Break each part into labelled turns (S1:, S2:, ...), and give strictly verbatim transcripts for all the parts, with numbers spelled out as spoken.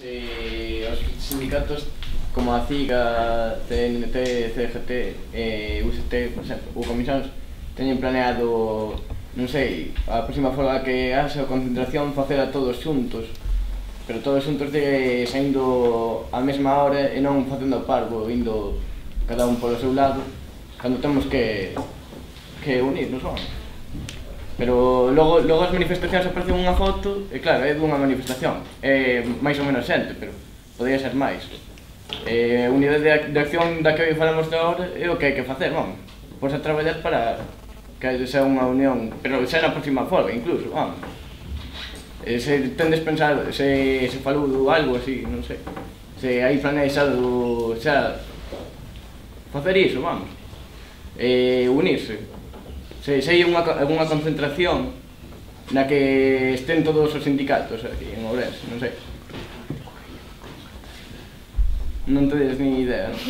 S1: Se os sindicatos como a CIGA, C N T, C G T e U S T, por exemplo, ou comisións, teñen planeado, non sei, a próxima folga que haxe a concentración facela todos xuntos, pero todos xuntos de saindo á mesma hora e non facendo parvo, indo cada un polo seu lado, cando temos que que unirnos, non? Pero logo, logo as manifestacións aparecen unha foto e claro, é dunha manifestación, é máis ou menos xente, pero podría ser máis. E a unidade de, de acción da que hoy falamos de agora é o que hai que facer, vamos, pois a traballar para que sea unha unión, pero xa na próxima folga incluso, vamos. E se tendes pensar, se, se falou algo así, non sei, se hai planexado xa facer iso, vamos, e unirse. Se hai unha, unha concentración na que estén todos os sindicatos aquí en Ourense, non sei. Non tedes ni idea, non?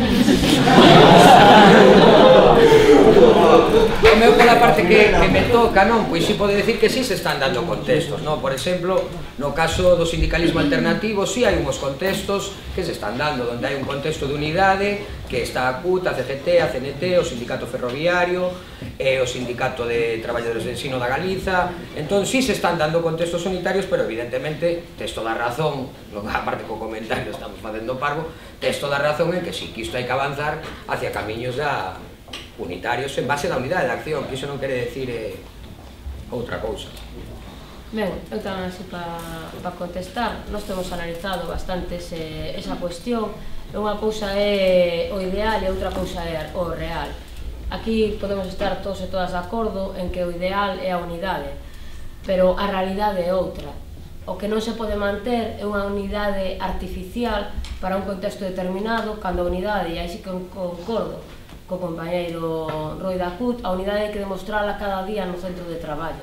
S2: O meu pola parte que, que me toca, non? Pois si pode decir que si se están dando contextos, non? Por exemplo, no caso do sindicalismo alternativo, si hai unhos contextos que se están dando, onde hai un contexto de unidade, que está a C U T, a C G T, a C N T, o sindicato ferroviario, e o sindicato de traballadores de ensino da Galiza. Entón, si se están dando contextos unitarios, pero evidentemente, tes toda a razón, aparte co comentario estamos facendo parvo, tes toda a razón en que si que isto hai que avanzar hacia camiños da unitarios en base da unidade de acción, que iso non quere decir eh, outra cousa.
S3: Ben, eu tamén así para contestar, nós temos analizado bastante ese, esa cuestión. Unha cousa é o ideal e outra cousa é o real. Aquí podemos estar todos e todas de acordo en que o ideal é a unidade, pero a realidade é outra. O que non se pode manter é unha unidade artificial para un contexto determinado, cando a unidade, e aí sí que concordo co compañeiro Roi da C U T, a unidade hai que demostrala cada día no centro de traballo.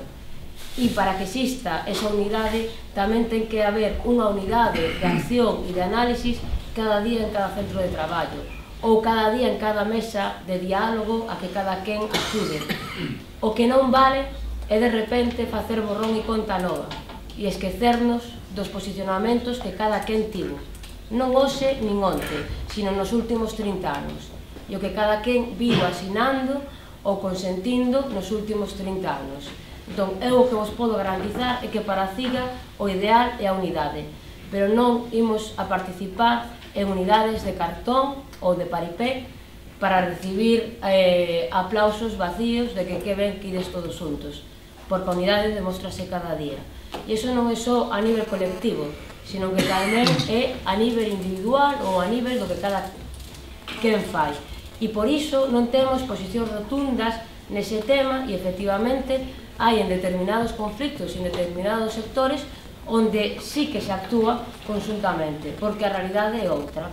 S3: E para que exista esa unidade tamén ten que haber unha unidade de acción e de análisis cada día en cada centro de traballo, ou cada día en cada mesa de diálogo a que cada quen acude. O que non vale é de repente facer borrón e conta nova e esquecernos dos posicionamentos que cada quen tivo, non hoxe nin onte, sino nos últimos trinta anos, e o que cada quen vivo asinando ou consentindo nos últimos trinta anos. Entón, eu o que vos podo garantizar é que para a CIGA o ideal é a unidade, pero non imos a participar en unidades de cartón ou de paripé para recibir eh, aplausos vacíos de que que ben que ides todos xuntos, porque a unidade demostrase cada día. E iso non é só a nivel colectivo, sino que tamén é a nivel individual ou a nivel do que cada quen fai. E por iso non temos posicións rotundas nese tema e efectivamente hai en determinados conflictos e en determinados sectores onde sí que se actúa conjuntamente, porque a realidade é outra.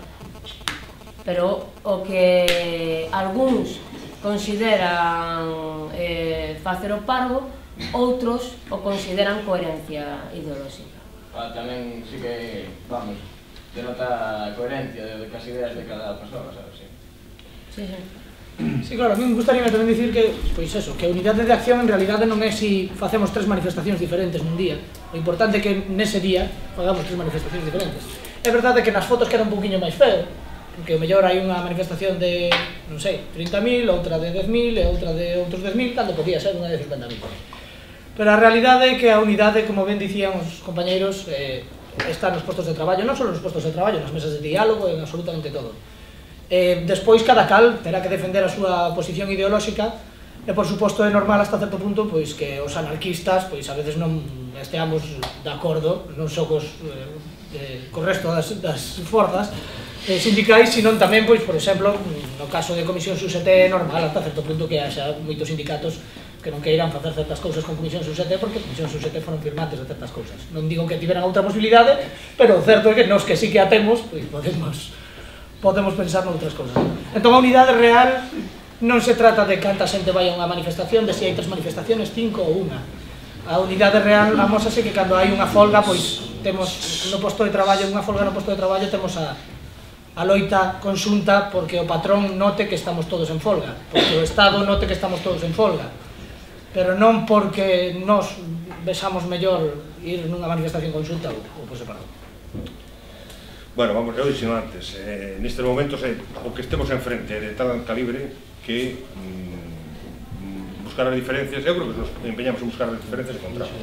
S3: Pero o que algúns consideran eh, facer o parvo, outros o consideran coherencia ideolóxica.
S1: Ah, tamén sí que, vamos, denota a coherencia de as ideas de cada persoa, sabes? Sí,
S3: sí. sí.
S4: Sí, claro, a mí me gustaría tamén dicir que, pois eso, que a unidade de acción en realidade non é si facemos tres manifestacións diferentes nun día. O importante é que nese día fagamos tres manifestacións diferentes. É verdade que nas fotos queda un poquinho máis feo, porque o mellor hai unha manifestación de, non sei, trinta mil, outra de dez mil e outra de outros dez mil, cando podía ser unha de cincuenta mil. Pero a realidade é que a unidade, como ben dicían os compañeiros, eh, está nos postos de traballo, non só nos postos de traballo, nas mesas de diálogo, en absolutamente todo. Eh, despois, cada cal terá que defender a súa posición ideolóxica e, por suposto, é normal hasta certo punto pois que os anarquistas pois a veces non esteamos de acordo, non só cos, eh, co resto das, das forzas eh, sindicais, sino tamén, pois, por exemplo, no caso de Comisión S U S E T é normal hasta certo punto que haxa moitos sindicatos que non queiran facer certas cousas con Comisión S U S E T porque Comisión S U S E T foron firmantes de certas cousas. Non digo que tiveran outra posibilidade, pero o certo é que nos que sí que a temos, pois podemos podemos pensar noutras cousas. Entón, a unidade real non se trata de canta xente vai a unha manifestación, de se hai tres manifestaciones, cinco ou unha. A unidade real amósase que cando hai unha folga, pois temos no posto de traballo, unha folga no posto de traballo, temos a, a loita conxunta porque o patrón note que estamos todos en folga, porque o Estado note que estamos todos en folga, pero non porque nos vexamos mellor ir nunha manifestación conxunta ou, ou por separado.
S5: Bueno, vamos, eu dixeno antes, eh, nestes momentos eh, o que estemos enfrente de tal calibre que mm, buscar as diferencias, eu creo que nos empeñamos en buscar as diferencias e encontramos.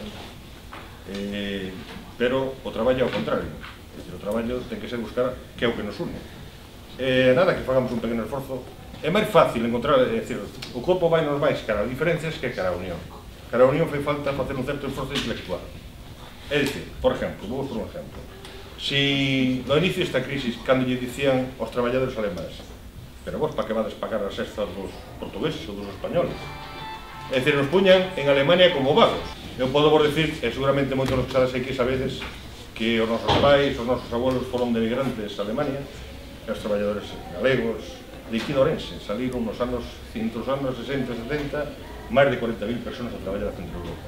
S5: Eh, pero o traballo é ao contrario, é dicir, o traballo ten que ser buscar que é o que nos une. Eh, nada que fagamos un pequeno esforzo, é máis fácil encontrar, é dicir, o corpo vai nos máis cara as diferencias que cara a unión. Cara a unión fai falta facer un certo esforzo intelectual. É dicir, por exemplo, vou por un exemplo. Si no inicio desta crisis, cando lle dicían aos traballadores alemáns, pero vos para que vades pagar as cestas dos portugueses ou dos españoles? É dicir, nos puñan en Alemania como vagos. Eu podo vos dicir, e seguramente moitos dos que sabes aquí sabedes, que os nosos pais, os nosos abuelos foron de migrantes a Alemania, e os traballadores galegos, de Quidorense, saliron nos anos, entre os anos sesenta e setenta, máis de cuarenta mil personas a traballar a Centro Europa.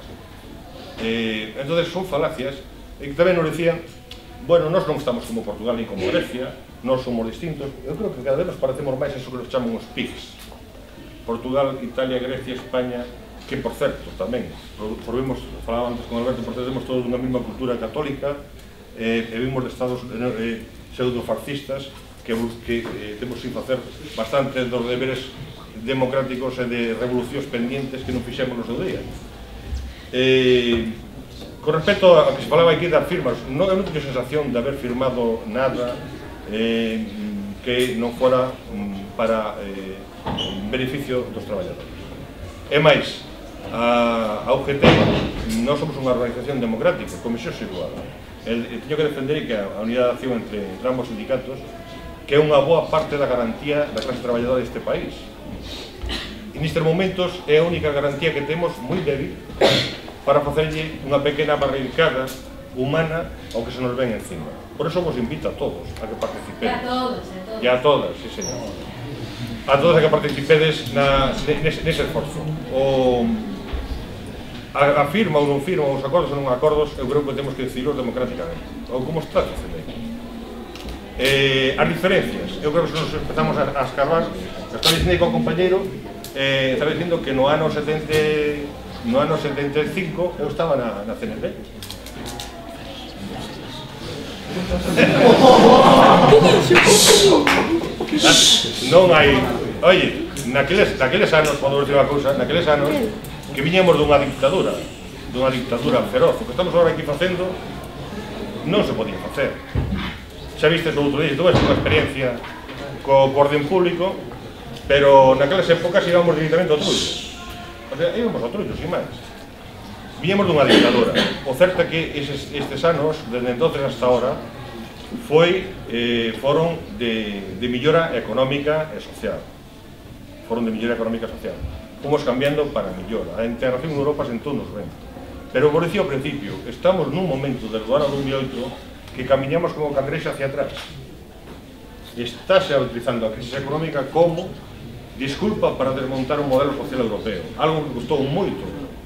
S5: Eh, entón, son falacias, e que tamén nos dicían, bueno, nós non estamos como Portugal ni como Grecia, nós somos distintos. Eu creo que cada vez nos parecemos máis eso que nos chaman os pigs. Portugal, Italia, Grecia, España, que por certo, tamén, volvemos, falaba antes con Alberto, pertencemos todos dunha mesma cultura católica, eh, e vimos de estados eh, pseudo-fascistas que, que eh, temos sin facer bastante dos deberes democráticos e de revolucións pendientes que non fixemos no seu día. Eh, Con respecto a que se falaba aquí das firmas, non, eu non teño sensación de haber firmado nada eh, que non fora mm, para eh, beneficio dos traballadores. E máis, a, a U G T, non somos unha organización democrática, comisión situada. E teño que defender que a unidade de acción entre, entre ambos sindicatos, que é unha boa parte da garantía da clase traballadora deste país. E nestes momentos é a única garantía que temos moi débil para facerlle unha pequena barricada humana ao que se nos ven encima. Por eso vos invito a todos a que participedes.
S3: E a todos, a todos.
S5: E a todas, sí, señor. A todos a que participedes na, nese, nese esforzo. O, a, a firma ou non firma, os acordos ou non acordos, eu creo que temos que decidirlos democráticamente. Ou como está dicendo aí. Eh, as diferencias, eu creo que se nos empezamos a, a escarbar, está dicendo aí con o compañeiro, eh, está dicindo que no ano setenta no ano setenta e cinco eu estaba na, na C N T. Non hai... Oye, naqueles, naqueles anos, podo decir unha cousa, naqueles anos que viñamos dunha dictadura, dunha dictadura feroz, o que estamos agora aquí facendo non se podía facer. Xa vistes o outro día, tuve unha experiencia co orden público, pero naquelas épocas íbamos directamente ao trullo. O sea, íbamos ao trullo, sin máis. Víamos dunha dictadura. O certo é que eses, estes anos, desde entonces hasta ahora, foi, eh, foron de, de millora económica e social. Foron de millora económica e social. Fomos cambiando para millora. A integración en Europa sentou-nos ben. Pero, por dicía ao principio, estamos nun momento, desde o ano dos mil oito, que camiñamos como cangrexa hacia atrás. Estáse utilizando a crisis económica como disculpa para desmontar un modelo social europeo, algo que custou moito,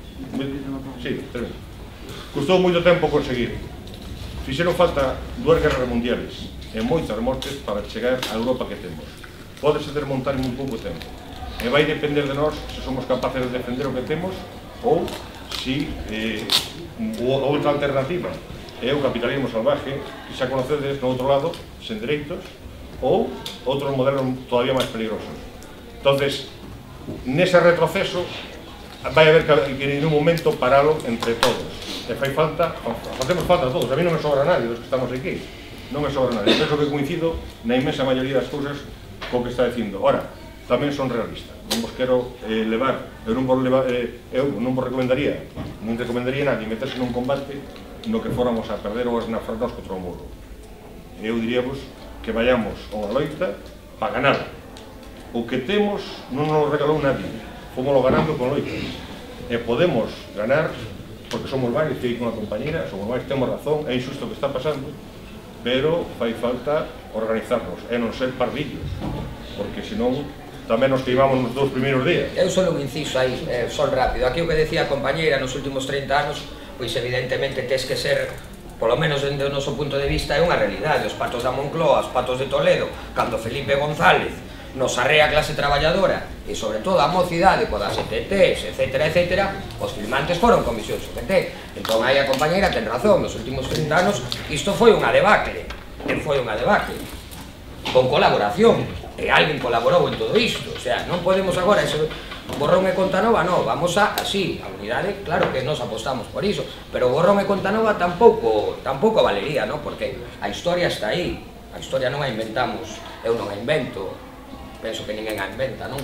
S5: sí, termino, custou moito tempo conseguir. Fixeron falta dúas guerras mundiales e moitas mortes para chegar a Europa que temos. Pódese desmontar en un pouco tempo. E vai depender de nós se somos capaces de defender o que temos ou si eh, outra alternativa é o capitalismo salvaje que xa conocedes no outro lado, sen dereitos, ou outros modelos todavía máis peligrosos. Entonces, nese retroceso vai haber que en un momento paralo entre todos. E fai falta, facemos falta a todos. A mí non me sobra nadie dos que estamos aquí. Non me sobra nadie. Penso que coincido na inmensa maioría das cousas co que está dicindo. Ora, tamén son realistas. Non vos quero eh, levar, eu non vos, levar, eh, eu non vos recomendaría, non recomendaría a nadie meterse nun combate no que fóramos a perder ou a esnafrarnos contra o muro. Eu diríamos que vayamos a unha loita para ganar. O que temos non nos regalou nadie, fomoslo ganando con loitas. E podemos ganar, porque somos varios, que hai con a compañera, somos varios, temos razón, é injusto o que está pasando, pero fai falta organizarnos, e non ser pardillos, porque senón tamén nos queimamos nos dous primeiros días.
S2: Eu solo un inciso aí, eh, sol rápido. Aquí o que decía a compañeira nos últimos trinta anos, pois evidentemente tes que ser, polo menos dende o noso punto de vista, é unha realidade. Os patos da Moncloa, os patos de Toledo, cando Felipe González nos arrea a clase traballadora e sobre todo a mocidade codas E T Ts, etcétera, etcétera, os firmantes foron comisións U G T. Entón aí a compañeira ten razón, nos últimos trinta anos isto foi unha debacle. e foi unha debate con colaboración, e alguén colaborou en todo isto, o sea, non podemos agora ese borrón e conta nova, non, vamos a, así, a unidade, claro que nos apostamos por iso, pero borrón e conta nova tampouco, tampouco valería, non, porque a historia está aí, a historia non a inventamos, eu non a invento, penso que ninguén a inventa, non?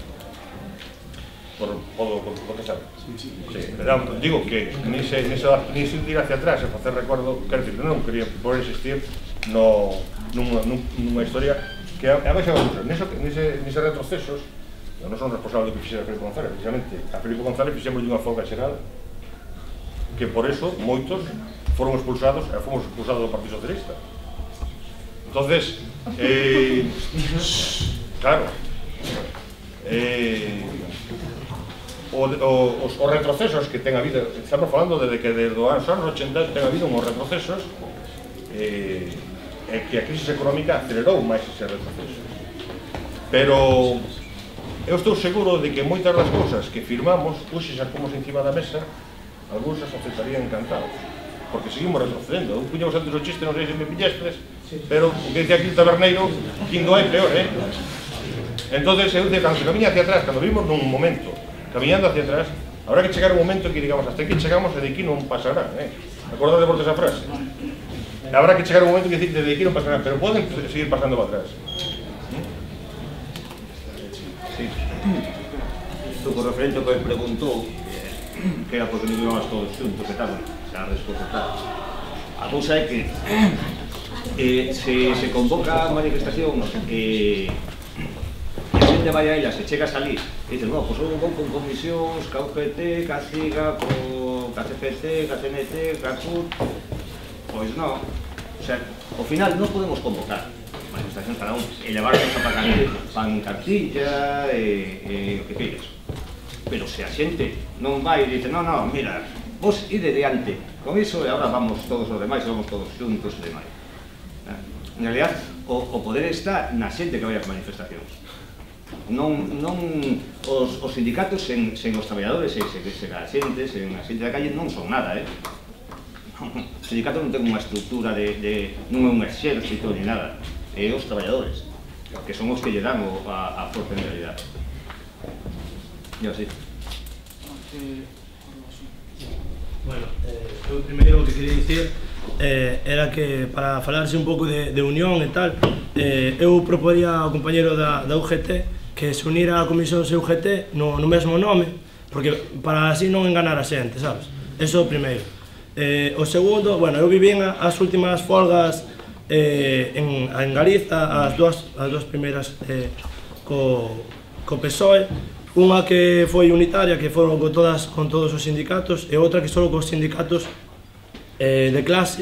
S5: Por, podo contestar? Sí, pero digo que ni se, ni se, ni se ir hacia atrás e facer recuerdo, quero dicir, non quería por existir no, nunha, nunha historia que a máis cousa, nese, nese retrocesos non son responsables do que fixera Felipe González, precisamente a Felipe González fixemos dunha folga xeral que por eso moitos foron expulsados e fomos expulsados do Partido Socialista. Entonces, eh, claro, eh, O, o, os, os retrocesos que ten habido, estamos falando desde que desde os anos ochenta ten habido uns retrocesos eh, e que a crisis económica acelerou máis ese retroceso, pero eu estou seguro de que moitas das cousas que firmamos hoxe xa pomos encima da mesa, algúns as aceptarían encantados, porque seguimos retrocedendo. Eu puñamos antes o chiste, non sei se me pillastes, pero o que dicía aquí el taberneiro, quindo hai peor, eh? Entonces, eu dicía, cando se camiña hacia atrás, cando vimos nun momento camiñando hacia atrás, habrá que chegar un momento que digamos hasta aquí chegamos e de aquí non pasará, eh? Acordade por esa frase? Habrá que chegar un momento que decir de aquí non pasará, pero poden seguir pasando para atrás.
S6: Sí. Isto por referente ao que me preguntou, que era porque non íbamos todos xuntos e tal, xa a resposta tal. A cousa é que eh, se, se convoca a manifestación e eh, a xente vai a ela, se chegas ali e dices, no, pois eu vou con comisións, ca U G T, ca CIGA, ca C P C, ca C N T, ca C U T, pois non. O sea, ao final non podemos convocar manifestacións cada un e levarnos a pancartilla e o que queiras. Pero se a xente non vai e dice, non, non, mira, vos ide diante con iso e agora vamos todos os demais, vamos todos xuntos e demais. En realidad, o poder está na xente que vai ás manifestacións. Non, non, os, os sindicatos sen, sen os traballadores, sen, sen, sen a xente, sen a xente da calle non son nada, eh? O sindicato non ten unha estructura de, de non é un exército ni nada, é os traballadores, que son os que lle dan o, a, a forza en realidad. E así.
S7: Bueno, eh, eu primeiro o que quería dicir eh, era que para falarse un pouco de, de unión e tal, eh, eu proporía ao compañero da, da U G T que se unira a comisión U G T no, no mesmo nome, porque para así non enganar a xente, sabes? Eso o primeiro. Eh, o segundo, bueno, eu vivín as últimas folgas eh, en, en Galiza, as dúas, as dúas primeiras eh, co, co P S O E, unha que foi unitaria, que foron con, todas, con todos os sindicatos, e outra que só cos sindicatos eh, de clase,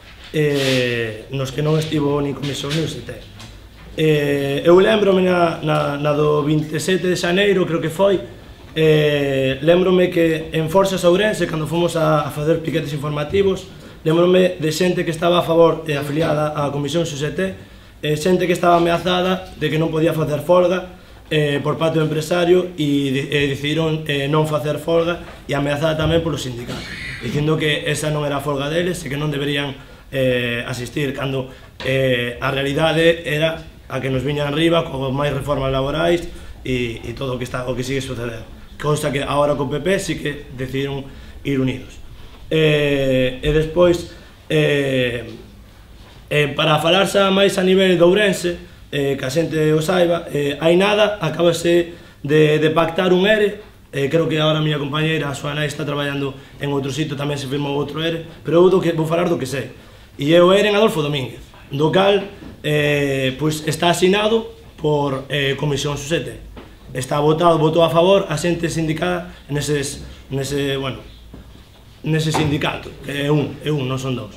S7: eh, nos que non estivo ni comisión ni U G T. Eh, eu lembrome na, na, na do vinte e sete de xaneiro, creo que foi, eh, lembrome que en Forzas Ourense, cando fomos a, a fazer piquetes informativos, lembrome de xente que estaba a favor e afiliada á comisión U G T, e xente que estaba ameazada de que non podía facer folga eh, por parte do empresario e, e decidiron eh, non facer folga e ameazada tamén polo sindicato, dicindo que esa non era a folga deles e que non deberían eh, asistir, cando eh, a realidade era a que nos viñan arriba con máis reformas laborais e, e todo o que, está, o que sigue suceder, cousa que agora co P P sí que decidiron ir unidos. Eh, e despois eh, eh, para falarse máis a nivel de Ourense, eh, que a xente o saiba, eh, hai nada, acabase de, de pactar un ERE, eh, creo que agora a miña compañeira, a súa nai, está traballando en outro sitio, tamén se firmou outro ERE, pero eu do que, vou falar do que sei, e é o ERE en Adolfo Domínguez, do cal eh, pues está asinado por eh, comisión U G T, está votado, votou a favor a xente sindicada neses, nese, bueno, nese sindicato, que é un, é un, non son dous.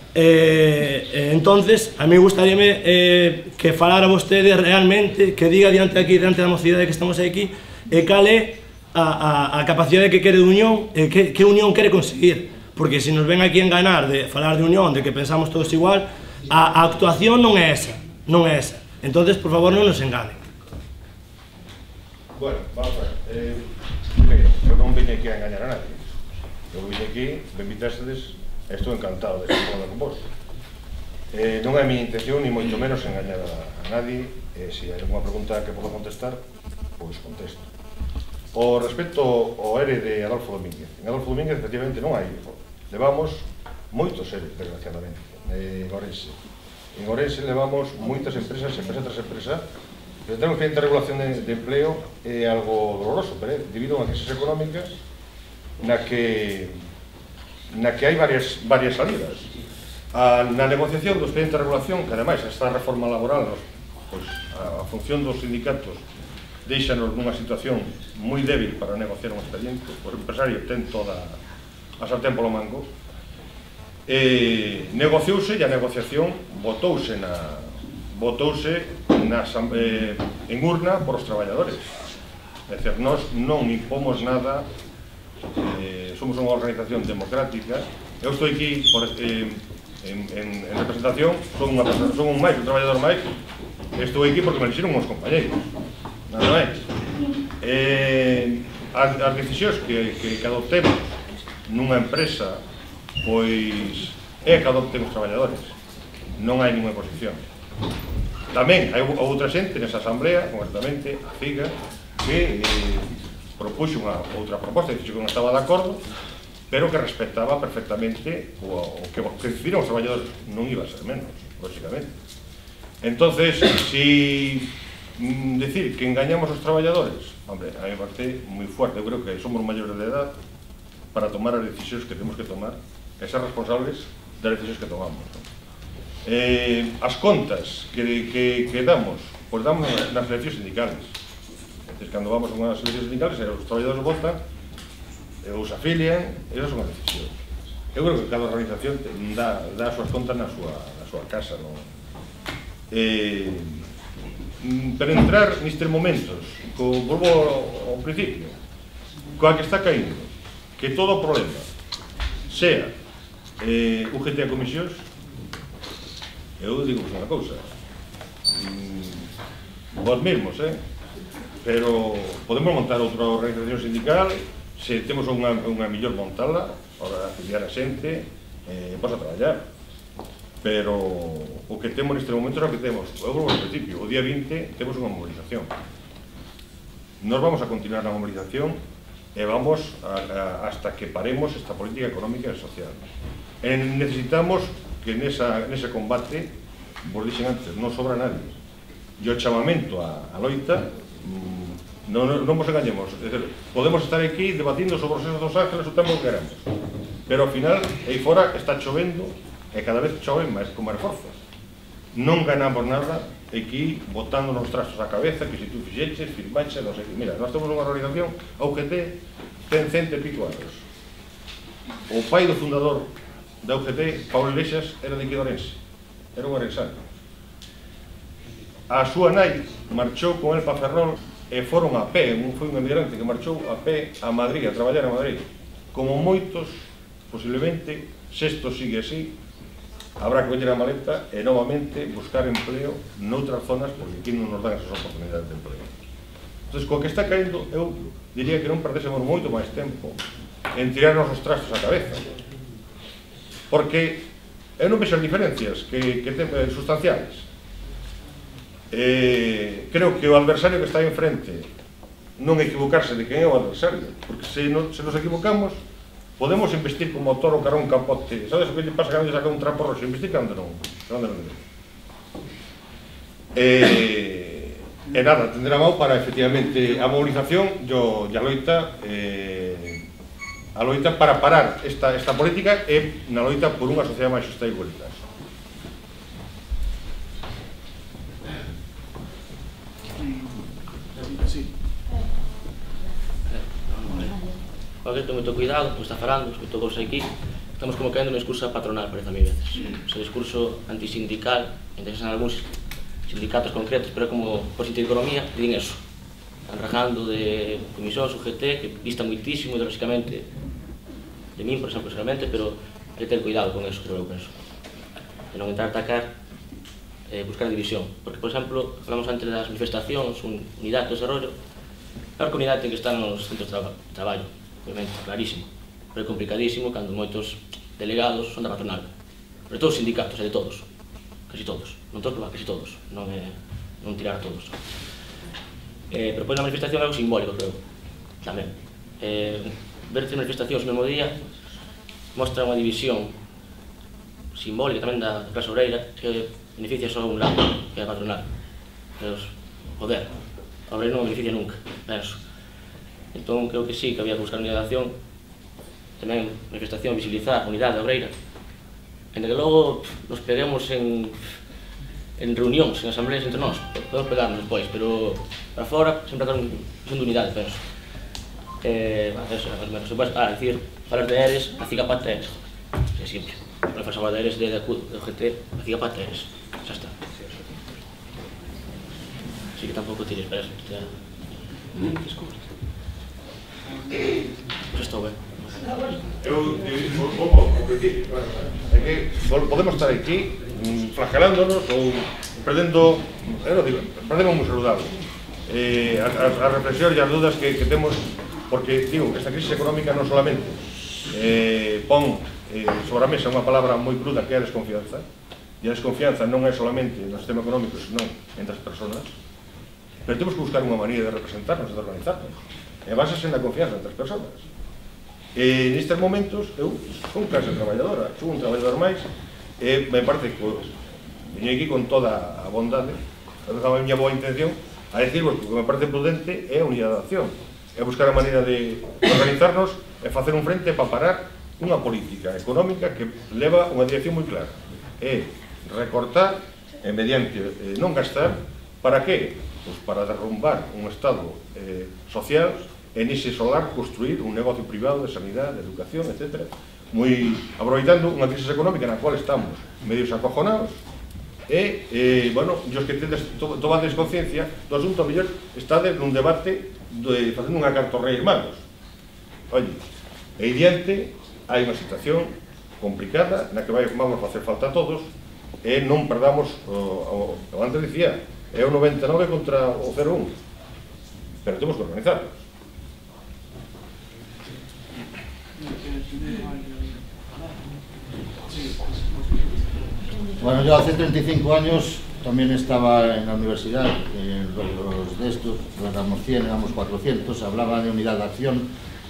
S7: Eh, eh, entonces, a mí gustaríame eh, que falara vostede realmente, que diga diante aquí, diante da mocidade que estamos aquí, e cal é a, a, a capacidade que quere de unión, e que, que unión quere conseguir, porque se nos ven aquí a enganar de falar de unión, de que pensamos todos igual, a, a actuación non é esa, non é esa. Entonces, por favor, non nos enganen.
S5: Bueno, vamos a ver. Eh, primero, eu non vine aquí a engañar a nadie. Eu vine aquí, me invitastedes, estou encantado de estar falando con vos. Eh, non é a miña intención, ni moito menos, engañar a, a nadie. Eh, se hai alguna pregunta que podo contestar, pois contesto. O respecto ao E R E de Adolfo Domínguez. En Adolfo Domínguez, efectivamente, non hai. Levamos moitos E R E, desgraciadamente, en Ourense. En Ourense levamos moitas empresas, empresa tras empresa, pero temos que a regulación de, de empleo é algo doloroso, pero é debido a unha crisis económica na que na que hai varias, varias salidas. A, na negociación do expediente de regulación, que ademais esta reforma laboral, pois, a, a función dos sindicatos deixanos nunha situación moi débil para negociar un expediente, o empresario ten toda a sartén polo mango, e negociouse e a negociación votouse na votouse na, eh, en urna por os traballadores. É dicir, nós non impomos nada, eh, somos unha organización democrática. Eu estou aquí por, eh, en, en, en representación, son, unha, son un máis, un traballador máis, estou aquí porque me elixiron uns compañeiros, nada máis. Eh, as, as decisións que, que, que adoptemos nunha empresa, pois é que adopten os traballadores, non hai ninguna posición. Tamén hai outra xente nesa asamblea, concretamente a CIGA, que eh, propuxo unha outra proposta, dixo que non estaba de acordo, pero que respectaba perfectamente o, o que, que decidiron os traballadores, non iba a ser menos, lógicamente. Entonces, si mm, decir que engañamos os traballadores, hombre, a mí me parece moi fuerte. Eu creo que somos maiores de edad para tomar as decisións que temos que tomar e ser responsables das decisións que tomamos, ¿no? Eh, as contas que, que, que damos, pois damos nas eleccións sindicales. Entonces, cando vamos a unhas eleccións sindicales, os traballadores votan, ou se afilian, esas son as decisións. Eu creo que cada organización dá, dá as súas contas na súa, na súa casa, non? Eh, pero entrar nestes momentos, co, volvo ao, ao principio, coa que está caíndo, que todo o problema sea eh, U G T a comisións, eu digo unha cousa, mm, vos mesmos, eh? Pero podemos montar outra organización sindical, se temos unha, unha millor montala, para afiliar a xente, eh, vas a traballar. Pero o que temos neste momento é o que temos. Eu volvo ao principio, o día vinte temos unha movilización. Nos vamos a continuar na movilización e vamos a, a, hasta que paremos esta política económica e social. E necesitamos que nesa, nese combate, vos dixen antes, non sobra nadie. E o chamamento a, a loita, mmm, non, non nos engañemos. É dizer, podemos estar aquí debatindo sobre os esos dos ángeles o tempo que queremos, pero ao final, aí fora está chovendo e cada vez choven máis con máis forza. Non ganamos nada aquí botando nos trastos a cabeza que se tú fixeches, firmaches, non sei que. Mira, nós temos unha organización, a U G T, ten cento e pico anos. O pai do fundador da U G T, Paulo Iglesias, era de aquí de Ourense, era un orensano. A súa nai marchou con el para Ferrol e foron a pé, foi un emigrante que marchou a pé a Madrid, a traballar a Madrid. Como moitos, posiblemente, se isto sigue así, habrá que coller a maleta e novamente buscar empleo noutras zonas, porque aquí non nos dan esas oportunidades de empleo. Entón, coa que está caendo, eu diría que non perdésemos moito máis tempo en tirarnos os trastos á cabeza, porque eu non vexo as diferencias que, que ten sustanciales. Eh, creo que o adversario que está aí enfrente non equivocarse de quen é o adversario, porque se, no, se nos equivocamos podemos investir como toro cara un capote. Sabes o que lle pasa cando lle saca un trapo roxo? Investir cando non, cando non. Eh, e nada, tendrá mão para efectivamente a movilización e a loita, eh, a loita para parar esta, esta política e na loita por unha sociedade máis xusta e igualitaria.
S8: Porque ten moito cuidado, como está falando, escoito vos aquí, estamos como caendo no discurso patronal, parece a mí veces. Ese discurso antisindical, interesan algúns sindicatos concretos, pero como por sitio de economía, din eso. Están rajando de comisións, U G T, que dista muitísimo ideolóxicamente de min, por exemplo, personalmente, pero hai que ter cuidado con eso, creo eu penso. De non entrar a atacar, eh, buscar a división. Porque, por exemplo, falamos antes das manifestacións, un, unidade de desarrollo, claro que a unidade ten que estar nos centros de traballo, obviamente, clarísimo, pero é complicadísimo cando moitos delegados son da patronal, sobre todo os sindicatos, e de todos. casi todos, non todos, pero casi todos, non é non tirar todos. Eh, pero pois na manifestación é algo simbólico, creo, tamén. Eh, ver tres manifestacións no mesmo día mostra unha división simbólica tamén da clase obreira que beneficia só un lado, que é a patronal. Pero, joder, a obreira non beneficia nunca, penso. Entón, creo que sí, que había que buscar unidade de acción, tamén manifestación, visibilizar a unidade obreira, en que logo nos peguemos en, en reunións, en asambleas entre nós, podemos pegarnos despois, pero para fora sempre acá son de unidade, penso. Eh, eso, se puedes, ah, decir, falar de Eres, a cigapata Eres, é simple. Non faz falar de Eres, de U G T, a cigapata Eres, xa está. Así que tampouco tires para eso, xa... Xa estou ben.
S5: Eu, como, é que podemos estar aquí flagelándonos ou perdendo, eu non digo, perdemos moi saludable eh, as, as reflexións e as dudas que, que temos, porque, digo, esta crisis económica non solamente eh, pon eh, sobre a mesa unha palabra moi cruda que é a desconfianza, e a desconfianza non é solamente no sistema económico, senón entre as personas, pero temos que buscar unha maneira de representarnos e de organizarnos, e basase na confianza entre as personas. E nestes momentos, eu son clase traballadora, son un traballador máis, e me parece que veño aquí con toda a bondade, a miña boa intención, a decirvos que o que me parece prudente é a unidade de acción, é buscar a maneira de organizarnos e facer un frente para parar unha política económica que leva unha dirección moi clara, é recortar e mediante eh, non gastar, para que? Pois para derrumbar un estado eh, social e nese solar construir un negocio privado de sanidade, de educación, etcétera, moi aproveitando unha crisis económica na cual estamos medios acojonados e, eh, bueno, os que tedes tomades conciencia do asunto, a mellor estades nun debate de, facendo unha carta aos Reis Magos. Oye, e diante hai unha situación complicada na que vai, vamos a facer falta a todos e non perdamos o, o, o antes dicía, é o noventa e nove contra o cero un, pero temos que organizarnos.
S9: Bueno, yo hace treinta y cinco años también estaba en la universidad, en los de estos, éramos cien, éramos cuatrocientos, hablaban de unidad de acción,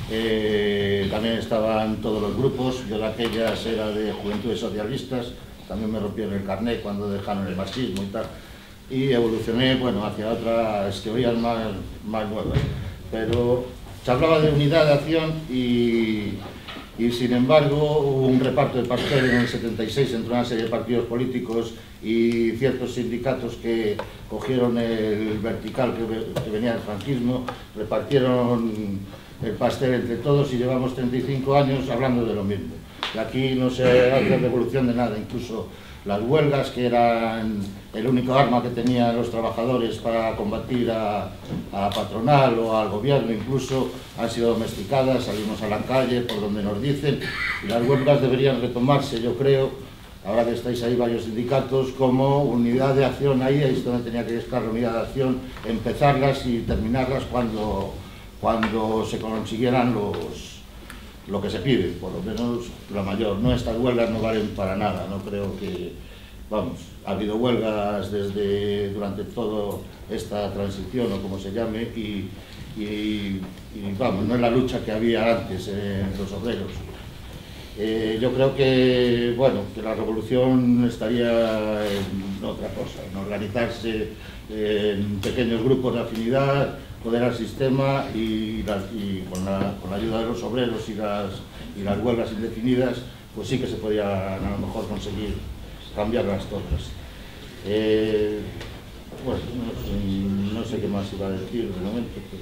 S9: eh, también estaban todos los grupos, yo de aquellas era de Juventudes Socialistas, también me rompieron el carnet cuando dejaron el marxismo y tal, y evolucioné, bueno, hacia otras teorías más, más nuevas, pero se hablaba de unidad de acción y, y sin embargo hubo un reparto de pastel en el setenta y seis entre una serie de partidos políticos y ciertos sindicatos que cogieron el vertical que, que venía del franquismo, repartieron el pastel entre todos y llevamos treinta y cinco años hablando de lo mismo. Y aquí no se hace revolución de nada, incluso las huelgas, que eran el único arma que tenían los trabajadores para combatir a, a la patronal o al gobierno, incluso han sido domesticadas, salimos a la calle por donde nos dicen, y las huelgas deberían retomarse, yo creo, ahora que estáis ahí varios sindicatos, como unidad de acción. Ahí es donde tenía que estar la unidad de acción, empezarlas y terminarlas cuando, cuando se consiguieran los lo que se pide, por lo menos la mayor. No, estas huelgas no valen para nada, no creo que, vamos, ha habido huelgas desde, durante toda esta transición, o como se llame, y, y, y vamos, no es la lucha que había antes en los obreros. Eh, yo creo que, bueno, que la revolución estaría en otra cosa, en organizarse en pequeños grupos de afinidad, poder al sistema y, la, y con, la, con la ayuda de los obreros y las, y las huelgas indefinidas, pues sí que se podían a lo mejor conseguir cambiar las cosas. Eh, bueno, no, no sé qué más iba a decir de momento, pero,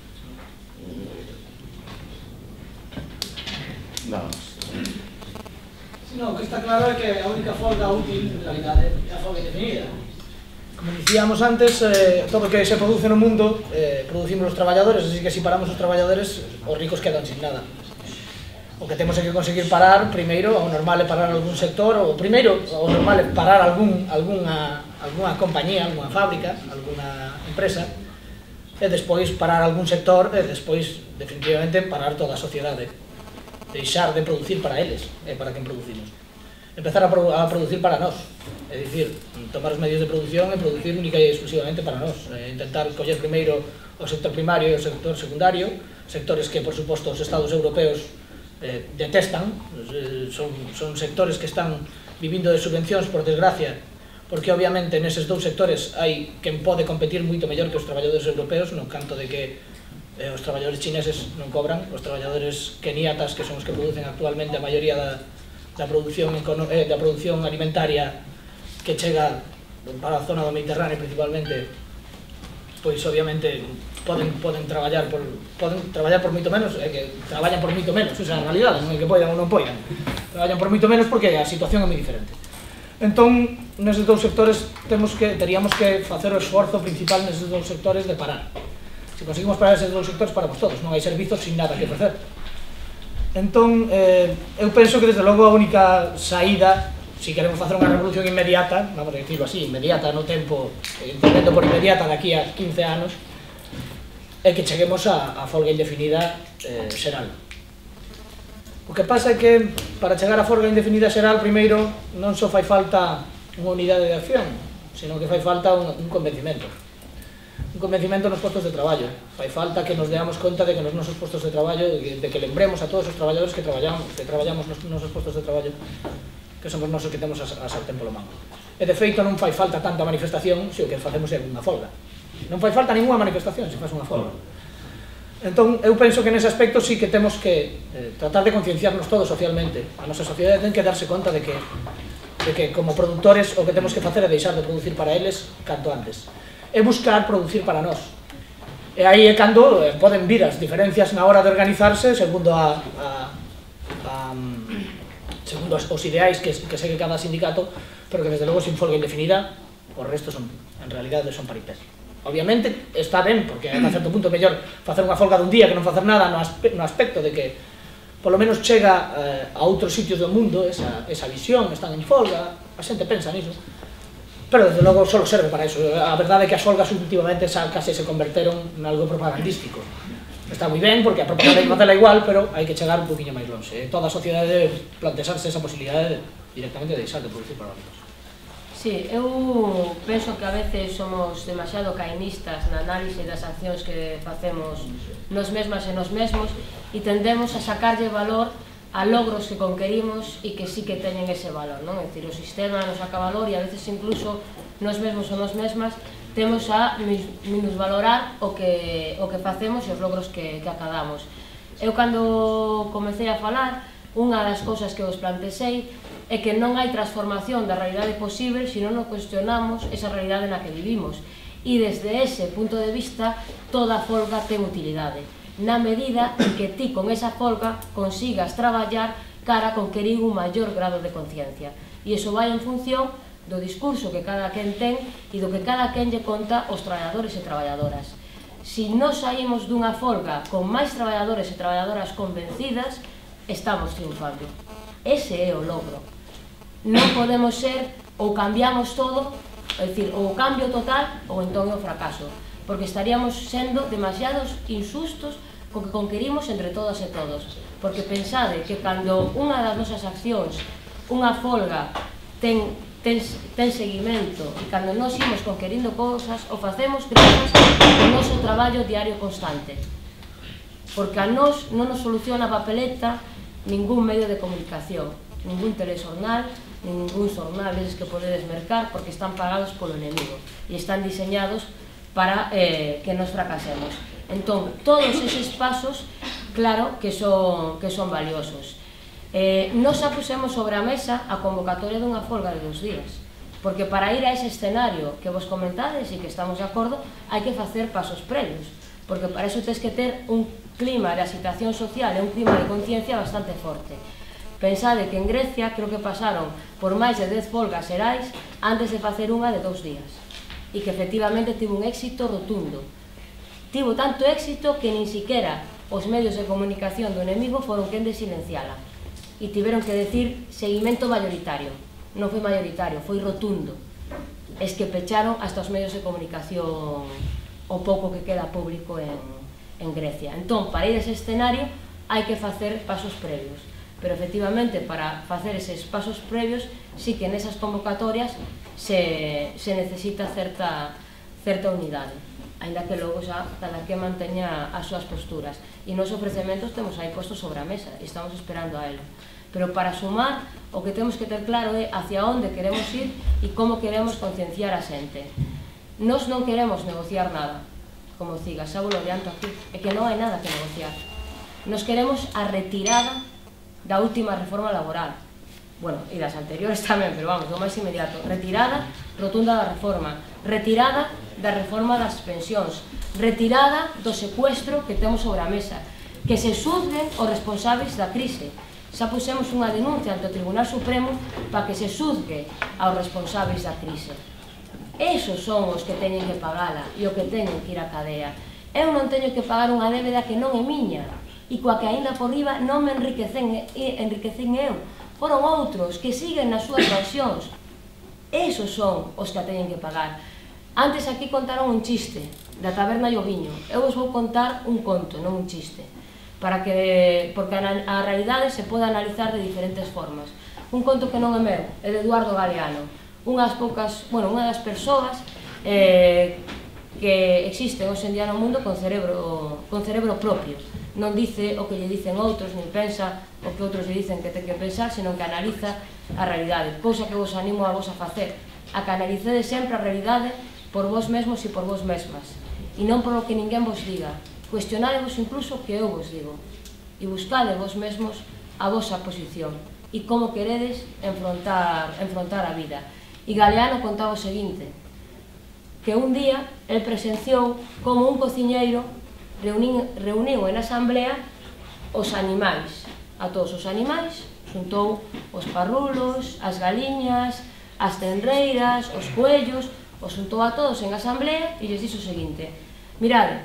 S9: eh, nada más.
S4: No, que está claro é que a única folga útil, en realidade, é a folga indefinida. Como dicíamos antes, eh, todo o que se produce no mundo eh, producimos os traballadores, así que se si paramos os traballadores, os ricos quedan sin nada. O que temos é que conseguir parar, primeiro, o normal é parar algún sector, ou primeiro, o normal é parar algún, alguna, alguna compañía, alguna fábrica, alguna empresa, e despois parar algún sector, e despois, definitivamente, parar toda a sociedade. Deixar de producir para eles, e para quen producimos. Empezar a, produ a producir para nós. é dicir, tomar os medios de produción e producir única e exclusivamente para nós, intentar coller primeiro o sector primario e o sector secundario, sectores que, por suposto, os estados europeos eh, detestan, eh, son, son sectores que están vivindo de subvencións, por desgracia, porque obviamente neses dous sectores hai quen pode competir moito mellor que os traballadores europeos, no canto de que eh, os traballadores chineses non cobran, os traballadores keniatas, que son os que producen actualmente a maioría da, da, produción, eh, da produción alimentaria que chega para a zona do Mediterráneo principalmente, pois obviamente poden, poden traballar por poden traballar por moito menos, é que traballan por moito menos, esa é a realidade, non é que poidan ou non poidan, traballan por moito menos porque a situación é moi diferente. Entón, neses dous sectores temos que, teríamos que facer o esforzo principal neses dous sectores de parar. Se conseguimos parar eses dous sectores, paramos todos, non hai servizos sin nada que ofrecer. Entón, eh, eu penso que desde logo a única saída, se queremos facer unha revolución inmediata, vamos a decirlo así, inmediata no tempo, entendendo por inmediata daqui a quince anos, é que cheguemos a, a folga indefinida eh, xeral. O que pasa é que para chegar a folga indefinida xeral, primeiro, non só fai falta unha unidade de acción, senón que fai falta un, un convencimento. Un convencimento nos postos de traballo. Fai falta que nos deamos conta de que nos nosos postos de traballo, de que, de que lembremos a todos os traballadores que traballamos, que traballamos nos nosos postos de traballo, que somos nosos que temos a, a sartén polo mango. E de feito non fai falta tanta manifestación se o que facemos é unha folga. Non fai falta ninguna manifestación se faz unha folga. Entón, eu penso que nese aspecto sí que temos que eh, tratar de concienciarnos todos socialmente. A nosa sociedade ten que darse conta de que, de que como productores o que temos que facer é deixar de producir para eles canto antes. É buscar producir para nós. E aí é cando eh, poden vir as diferencias na hora de organizarse segundo a, a, a segundo os ideais que, que segue cada sindicato, pero que desde logo sin folga indefinida os restos son, en realidade son paripés. Obviamente está ben, porque a certo punto é mellor facer unha folga dun día que non facer nada no, aspe no aspecto de que polo menos chega eh, a outros sitios do mundo esa, esa visión, están en folga, a xente pensa niso, pero desde logo só serve para iso. A verdade é que as folgas últimamente xa case se converteron en algo propagandístico. Está moi ben, porque a propaganda hai que facela igual, pero hai que chegar un poquinho máis longe. Toda a sociedade debe plantexarse esa posibilidade de directamente deixar de producir para outros.
S3: Sí, eu penso que a veces somos demasiado cainistas na análise das accións que facemos nos mesmas e nos mesmos e tendemos a sacarlle valor a logros que conquerimos e que sí que teñen ese valor, non? É dicir, o sistema nos saca valor e a veces incluso nos mesmos ou nos mesmas temos a minusvalorar o que, o que facemos e os logros que, que acadamos. Eu cando comecei a falar, unha das cousas que vos plantexei é que non hai transformación da realidade posible se non nos cuestionamos esa realidade na que vivimos. E desde ese punto de vista, toda folga ten utilidade, na medida en que ti con esa folga consigas traballar cara a conquerir un maior grado de conciencia. E iso vai en función do discurso que cada quen ten e do que cada quen lle conta aos traballadores e traballadoras. Se nos saímos dunha folga con máis traballadores e traballadoras convencidas, estamos triunfando. Ese é o logro. Non podemos ser ou cambiamos todo, é dicir, ou o cambio total ou entón é o fracaso, porque estaríamos sendo demasiados insustos co que conquerimos entre todas e todos, porque pensade que cando unha das nosas accións, unha folga, ten, ten, ten seguimento e cando nos imos conquerindo cousas, o facemos grazas ao noso traballo diario constante, porque a nos non nos soluciona a papeleta ningún medio de comunicación, ningún telexornal, ningún xornal eses que podedes mercar, porque están pagados polo enemigo e están diseñados para eh, que nos fracasemos. Entón, todos eses pasos, claro que son, que son valiosos. Eh, nos xa pusemos sobre a mesa a convocatoria dunha folga de dos días, porque para ir a ese escenario que vos comentades e que estamos de acordo, hai que facer pasos previos, porque para iso tens que ter un clima de agitación social e un clima de conciencia bastante forte. Pensade que en Grecia creo que pasaron por máis de dez folgas xerais antes de facer unha de dous días e que efectivamente tivo un éxito rotundo. Tivo tanto éxito que nin siquiera os medios de comunicación do enemigo foron quen de silenciala e tiveron que decir seguimento mayoritario. Non foi mayoritario, foi rotundo. Es que pecharon hasta os medios de comunicación o pouco que queda público en, en Grecia. Entón, para ir a ese escenario hai que facer pasos previos. pero efectivamente para facer eses pasos previos sí que nesas convocatorias se, se necesita certa, certa unidade, ainda que logo xa cada que manteña as súas posturas, e nos ofrecementos temos aí postos sobre a mesa e estamos esperando a elo, pero para sumar o que temos que ter claro é hacia onde queremos ir e como queremos concienciar a xente. Nos non queremos negociar nada, como Ciga, xa vos lo adianto aquí, é que non hai nada que negociar. Nos queremos a retirada da última reforma laboral, bueno, e das anteriores tamén, pero vamos, do máis inmediato, retirada rotunda da reforma, retirada da reforma das pensións, retirada do secuestro que temos sobre a mesa, que se xuzguen os responsáveis da crise. Xa pusemos unha denuncia ante o Tribunal Supremo para que se xuzgue aos responsáveis da crise. Esos son os que teñen que pagala e o que teñen que ir á cadea. Eu non teño que pagar unha débeda que non é miña e coa que aínda por riba non me enriquecen, enriquecen eu. Foron outros que siguen nas súas pensións. Esos son os que a teñen que pagar. Antes aquí contaron un chiste da taberna e o viño. Eu vos vou contar un conto, non un chiste, para que, porque a realidade se pode analizar de diferentes formas. Un conto que non é meu, é de Eduardo Galeano, unhas poucas, bueno, unha das persoas eh, que existen hoxe en día no mundo con cerebro, con cerebro propio. Non dice o que lle dicen outros, nin pensa o que outros lle dicen que ten que pensar, senón que analiza a realidade, cousa que vos animo a vos a facer, a que analicedes sempre a realidade por vos mesmos e por vos mesmas, e non por o que ninguén vos diga. Cuestionadevos incluso o que eu vos digo e buscade vos mesmos a vosa posición e como queredes enfrontar, enfrontar a vida. E Galeano contaba o seguinte, que un día el presenciou como un cociñeiro reuniu, reuniu en asamblea os animais, a todos os animais, xuntou os parrulos, as galiñas, as tenreiras, os coellos, os xuntou a todos en asamblea e lles dixo o seguinte: mirade,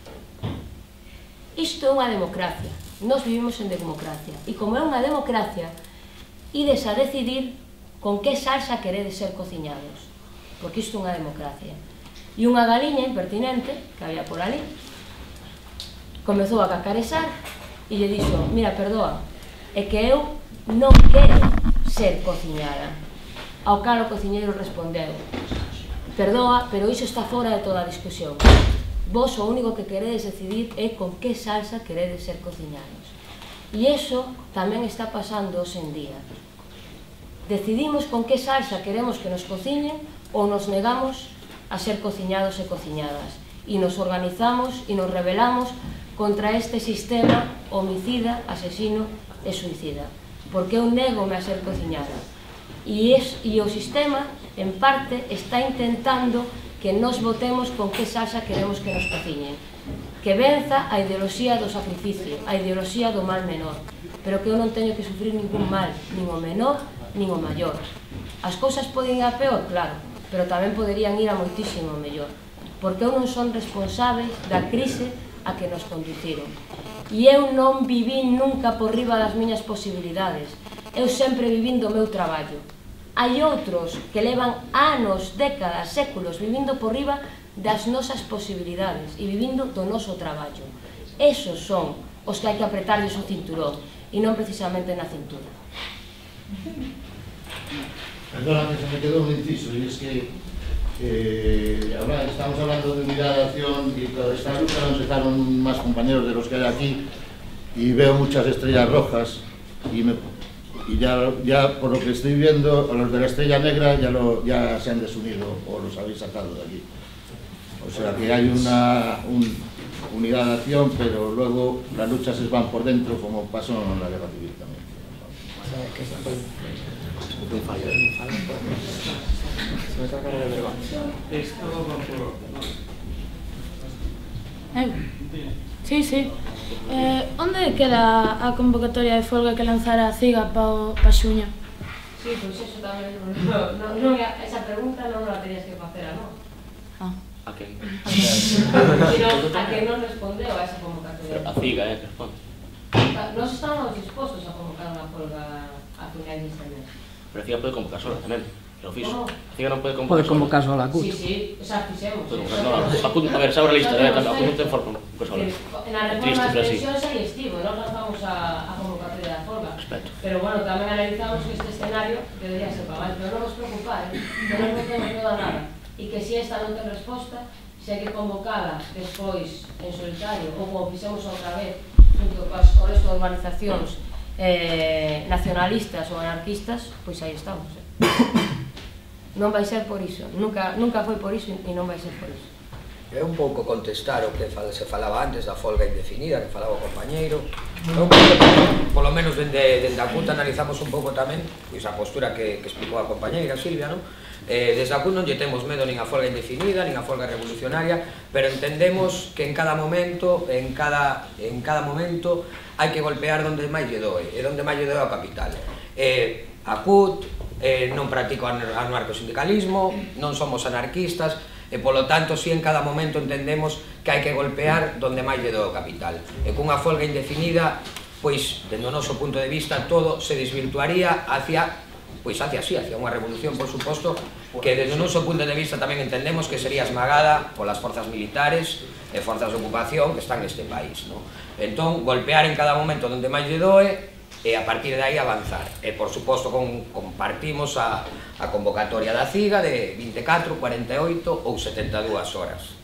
S3: isto é unha democracia, nós vivimos en democracia, e como é unha democracia, ides a decidir con que salsa queredes ser cociñados, porque isto é unha democracia. E unha galiña impertinente, que había por ali, comezou a cacaresar e lle dixo: mira, perdoa, é que eu non quero ser cociñada. Ao cal o cociñeiro respondeu: perdoa, pero iso está fora de toda a discusión. Vos o único que queredes decidir é con que salsa queredes ser cociñados. E iso tamén está pasando hoxe en día. Decidimos con que salsa queremos que nos cociñen ou nos negamos a ser cociñados e cociñadas. E nos organizamos e nos rebelamos contra este sistema homicida, asesino e suicida. Porque eu negome a ser cociñada. E, es, e o sistema, en parte, está intentando que nos votemos con que salsa queremos que nos cociñen, que venza a ideoloxía do sacrificio, a ideoloxía do mal menor, pero que eu non teño que sufrir ningún mal, nin o menor, nin o maior. As cousas poden ir a peor, claro, pero tamén poderían ir a moitísimo mellor, porque eu non son responsável da crise a que nos conduciron. E eu non vivín nunca por riba das miñas posibilidades, eu sempre vivín do meu traballo. Hai outros que levan anos, décadas, séculos vivindo por riba das nosas posibilidades e vivindo do noso traballo. Esos son os que hai que apretarlles o cinturón e non precisamente na cintura.
S9: Perdóname, se me quedó un inciso, y es que eh, ahora estamos hablando de unidad de acción y toda esta lucha nos dejaron más compañeros de los que hay aquí y veo muchas estrellas rojas y me y ya, ya por lo que estoy viendo, los de la Estrella Negra ya, lo, ya se han desunido o los habéis sacado de aquí. O sea que hay una un, unidad de acción, pero luego las luchas se van por dentro, como pasó en la Guerra Civil también.
S10: Eu? Sí, sí. Eh, onde queda a convocatoria de folga que lanzara a Ciga pa, pa xuño?
S3: Sí, pois eso tamén non, non, non, esa pregunta non la tenías que facer a nós.
S10: Ah.
S8: A quen?
S3: Sino a que non respondeu a esa convocatoria.
S8: A Ciga, eh, que responde.
S3: Nos estamos dispostos a convocar unha folga a finais deste mes.
S8: Pero a Ciga pode convocar sola tamén. Lo fixo. A Ciga non pode convocar
S2: Pode convocar sola a C U T.
S3: Sí, sí, xa fixemos.
S8: A ver, xa abre a lista, a C U T ten forma.
S3: En a reforma das pensións aí estivo, non lanzamos a convocatoria da folga.
S8: Respeto.
S3: Pero, bueno, tamén analizamos que este escenario debería ser para máis, pero non vos preocupar, que non nos temos toda nada. E que se esta non ten resposta, se hai que convocala despois en solitario, ou como fixemos outra vez, junto con o resto de organizacións eh, nacionalistas ou anarquistas, pois aí estamos. Eh. Non vai ser por iso, nunca, nunca foi por iso e non vai ser por iso.
S2: É un pouco contestar o que se falaba antes da folga indefinida, que falaba o compañeiro. Eu creo que, polo menos, dende, dende a C U T analizamos un pouco tamén pois, a postura que, que explicou a compañeira Silvia, non? Eh, desde a C U T non lle temos medo nin a folga indefinida, nin a folga revolucionaria, pero entendemos que en cada momento, en cada, en cada momento, hai que golpear onde máis lle doe, e onde máis lle doe ao capital. Eh, a C U T eh, non practico anarcosindicalismo, non somos anarquistas, e polo tanto, si en cada momento entendemos que hai que golpear donde máis lle doe o capital. E cunha folga indefinida, pois, dende o noso punto de vista, todo se desvirtuaría hacia, pois, hacia así, hacia unha revolución, por suposto, que desde o noso punto de vista tamén entendemos que sería esmagada polas forzas militares e forzas de ocupación que están neste país, non? Entón, golpear en cada momento donde máis lle doe, e a partir de aí avanzar. E, por suposto, con, compartimos a, a convocatoria da CIGA de vinte e catro, cuarenta e oito ou setenta e dúas horas.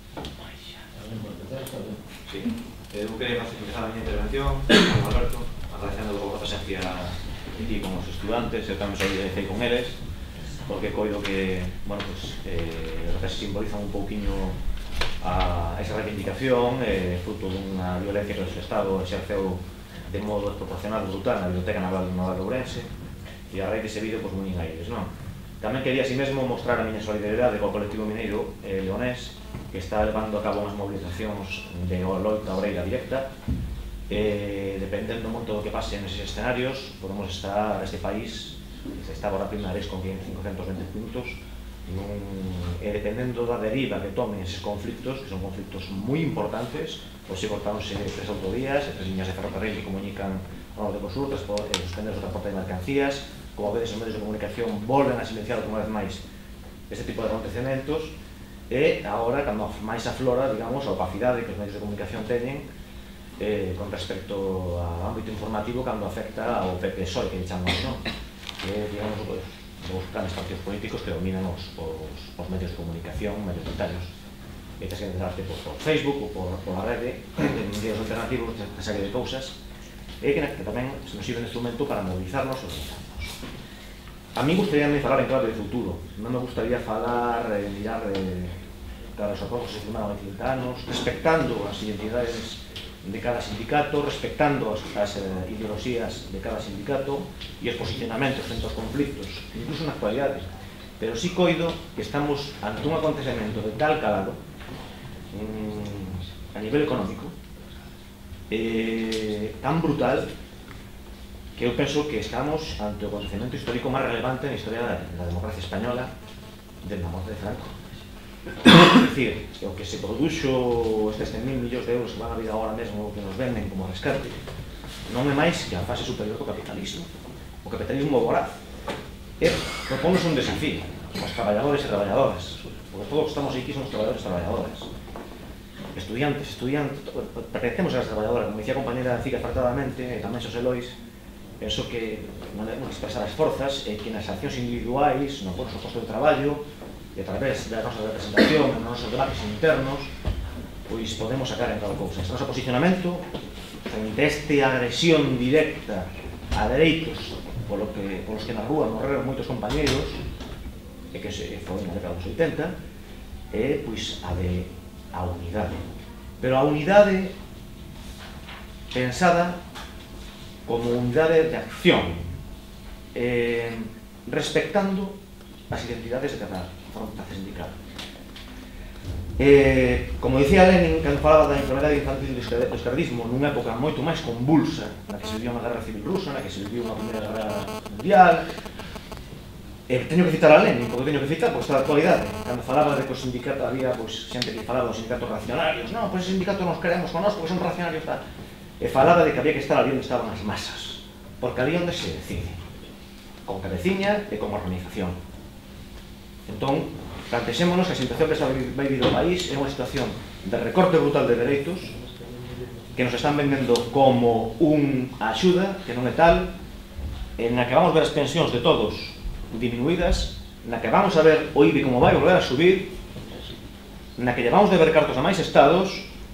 S6: Sí, eu quería empezar a miña intervención, Alberto, agradecendo a presencia aquí con os estudantes, eu tamén solidarizei con eles, porque coido que, bueno, pues, eh, que se simbolizan un pouquiño a esa reivindicación, eh, fruto dunha violencia que o Estado exerceu de modo desproporcionado brutal na Biblioteca Naval de Ourense, e a raíz dese vídeo, pois, muñín a eles, non? Tamén quería así mesmo mostrar a miña solidaridade co colectivo mineiro eh, leonés, que está levando a cabo unhas mobilizacións de loita obreira directa. Eh, dependendo moito do que pase neses escenarios, podemos estar este país, se está agora primares con quinientos vinte puntos, nun, e dependendo da deriva que tomen eses conflictos, que son conflictos moi importantes, pois se cortáronse tres autovías, tres liñas de ferrocarril que comunican ao norte co sur, suspender o transporte de mercancías, como vedes os medios de comunicación volven a silenciar unha vez máis este tipo de acontecementos, e agora, cando máis aflora, digamos, a opacidade que os medios de comunicación teñen eh, con respecto ao ámbito informativo cando afecta ao P P S O E, que chamamos, non? Que, digamos, os grandes partidos políticos que dominan os, os, os medios de comunicación mayoritarios. E tens que enterarte por, por Facebook ou por, por a rede, en medios alternativos, unha serie de cousas, e que, que tamén se nos sirve de instrumento para movilizarnos e organizarnos. A mí gustaríame falar en clave de futuro, non me gustaría falar, eh, mirar eh, cara os acordos que se firmaron hai trinta anos, respectando as identidades de cada sindicato, respectando as, as eh, ideoloxías de cada sindicato e os posicionamentos frente aos conflictos, incluso na actualidade. Pero sí coido que estamos ante un acontecemento de tal calado a nivel económico eh, tan brutal que eu penso que estamos ante o acontecemento histórico máis relevante na historia da, da democracia española desde a morte de Franco. É dicir, que o que se produxo estes cen mil millóns de euros que van a vir agora mesmo que nos venden como rescate non é máis que a fase superior do capitalismo, o capitalismo voraz. E proponos un desafío aos traballadores e traballadoras, porque todos que estamos aquí somos traballadores e traballadoras, estudiantes, estudiantes, pertencemos a las traballadoras, como dicía a compañera Cica fartadamente, e tamén Xosé Lois, penso que non debemos expresar as forzas e que nas accións individuais, no noso posto de traballo, e a través da nosa representación, nos nosos debates internos, pois podemos sacar en cada cousa. Este noso posicionamento, frente a esta agresión directa a dereitos polo que, polos que na rúa morreron moitos compañeiros, e que se foi na década dos oitenta, é pois a de a unidade. Pero a unidade pensada como unidade de acción, eh, respectando as identidades de cada fronte sindical. Eh, como dicía Lenin, cando falaba da enfermedade infantil do esquerdismo nunha época moito máis convulsa na que se viviu unha guerra civil rusa, na que se viviu unha primeira guerra mundial, eh, teño que citar a Lenin, porque teño que citar pois, toda a actualidade. Cando falaba de que o sindicato había pois, xente que falaba dos sindicatos racionarios, non, pois os sindicatos nos queremos connosco, porque son racionarios, tal. E falaba de que había que estar ali onde estaban as masas, porque ali onde se decide, con cabeciña e con organización. Entón, plantexémonos que a situación que está vai vir o país é unha situación de recorte brutal de dereitos que nos están vendendo como unha axuda, que non é tal, na que vamos ver as pensións de todos diminuídas, na que vamos a ver o I B I como vai volver a subir, na que llevamos de ver cartos a máis estados,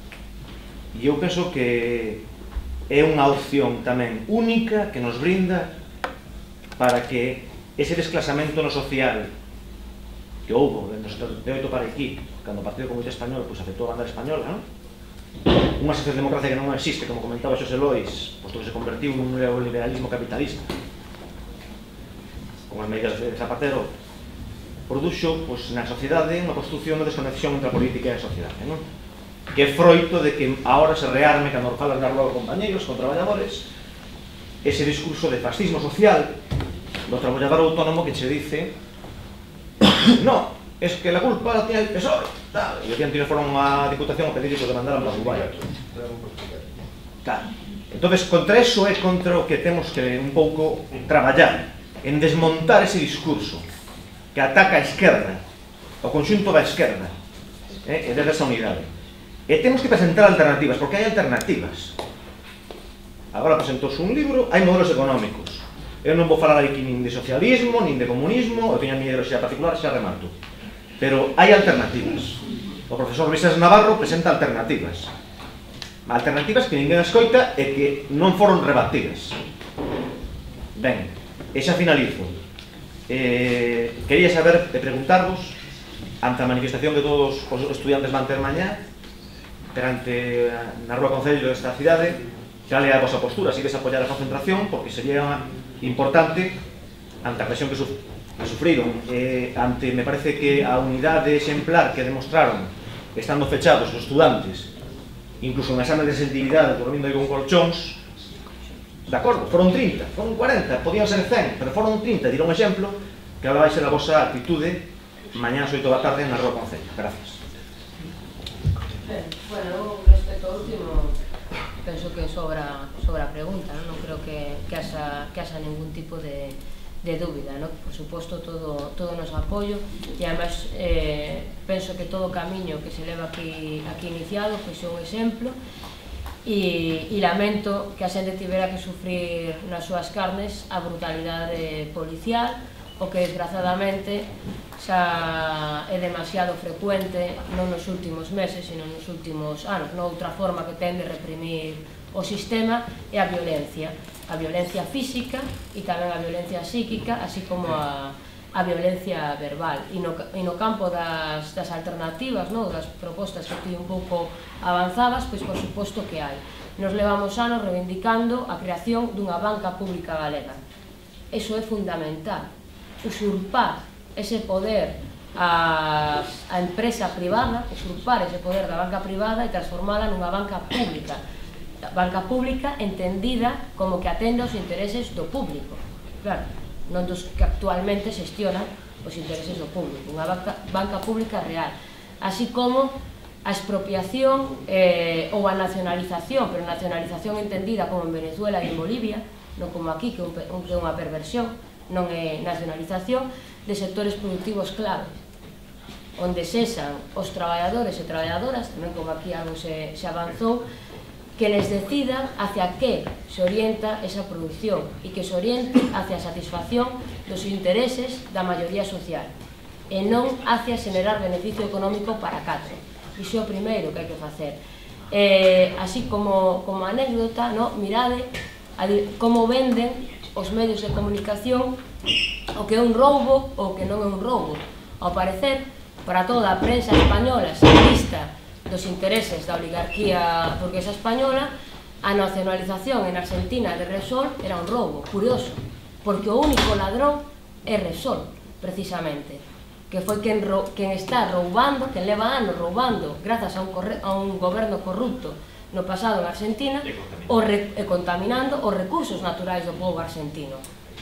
S6: e eu penso que é unha opción tamén única que nos brinda para que ese desclasamento no social que houbo de setenta e oito para aquí, cando o Partido Comunista Español pues, afectou a bandera española, non? Unha socialdemocracia que non existe, como comentaba Xosé Lois, posto que se convertiu nun neoliberalismo capitalista, con as medidas de Zapatero, produxo pues, na sociedade unha construcción de desconexión entre a política e a sociedade, non? Que é froito de que agora se rearme, cando falas na rúa con compañeros, con traballadores, ese discurso de fascismo social do traballador autónomo que che dice no, es que la culpa la tiene el P S O E, tal, e o día anterior foron a Diputación a pedir que o demandaran para Dubai. Claro. Entonces, contra eso é contra o que temos que un pouco traballar, en desmontar ese discurso que ataca a esquerda, o conxunto da esquerda, eh, e desde esa unidade. E temos que presentar alternativas, porque hai alternativas. Agora presentouse un libro, hai modelos económicos. Eu non vou falar aquí nin de socialismo, nin de comunismo, eu teño a miña ideoloxía particular, xa remato. Pero hai alternativas. O profesor Luis Navarro presenta alternativas. Alternativas que ninguén escoita e que non foron rebatidas. Ben, e xa finalizo. Eh, quería saber e preguntarvos, ante a manifestación que todos os estudiantes van ter mañá, perante na Rúa Concello desta cidade, cal é a vosa postura, si ves apoiar a concentración, porque sería importante, ante a presión que, suf que sufriron, eh, ante, me parece que a unidade exemplar que demostraron, estando fechados os estudantes, incluso un exame de sensibilidade, dormindo aí con colchóns, de acordo, foron trinta, foron cuarenta, podían ser cen, pero foron trinta, dirá un exemplo, que agora vai ser a vosa actitude, mañá ás oito da tarde na Rúa Concello. Gracias.
S3: Ben, bueno, respecto ao último, penso que sobra, sobra pregunta, non, non creo que, que, haxa, que haxa ningún tipo de, de dúbida, non? Por suposto, todo, todo o noso apoio, e además eh, penso que todo o camiño que se leva aquí, aquí iniciado pois é un exemplo, e, e lamento que a xente tivera que sufrir nas súas carnes a brutalidade policial, o que desgrazadamente xa é demasiado frecuente non nos últimos meses, sino nos últimos anos. Noutra forma que ten de reprimir o sistema é a violencia, a violencia física e tamén a violencia psíquica, así como a, a violencia verbal. E no, e no campo das, das alternativas, no, das propostas que ti un pouco avanzabas, pois por suposto que hai. Nos levamos anos reivindicando a creación dunha banca pública galega. Eso é fundamental. Usurpar ese poder a, a empresa privada, usurpar ese poder da banca privada e transformala nunha banca pública. Banca pública entendida como que atende aos intereses do público. Claro, non dos que actualmente xestionan os intereses do público. Unha banca, banca pública real. Así como a expropiación eh, ou a nacionalización, pero nacionalización entendida como en Venezuela e en Bolivia, non como aquí, que é unha perversión, non é nacionalización, de sectores productivos clave, onde sexan os traballadores e traballadoras, tamén como aquí algo se, se avanzou, que les decidan hacia que se orienta esa produción e que se oriente hacia a satisfacción dos intereses da maioría social e non hacia xenerar beneficio económico para catro. Iso é o primeiro que hai que facer. Eh, así como, como anécdota, no, mirade a, como venden os medios de comunicación o que é un roubo ou que non é un roubo. Ao parecer, para toda a prensa española xerista dos intereses da oligarquía burguesa española, a nacionalización en Argentina de Repsol era un roubo, curioso, porque o único ladrón é Repsol, precisamente, que foi quen, quen está roubando, quen leva anos roubando, grazas a un, corre, a un goberno corrupto no pasado en Argentina, o re, e contaminando os recursos naturais do povo argentino.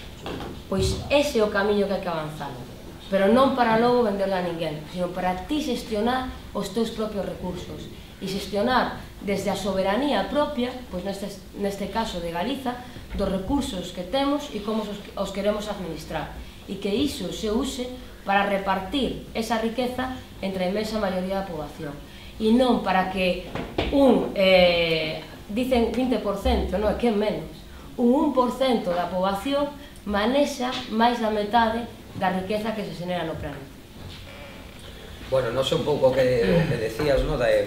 S3: Pois ese é o camiño que hai que avanzar, pero non para logo venderla a ninguén, sino para ti xestionar os teus propios recursos e xestionar desde a soberanía propia, pois neste, neste caso de Galiza, dos recursos que temos e como os, os queremos administrar, e que iso se use para repartir esa riqueza entre a inmensa maioría da poboación, e non para que un, eh, dicen vinte por cento, non, que é menos, un un por cento da poboación manexa máis da metade da riqueza que se xenera no planeta.
S2: Bueno, non sei un pouco o que, o que decías, no, de,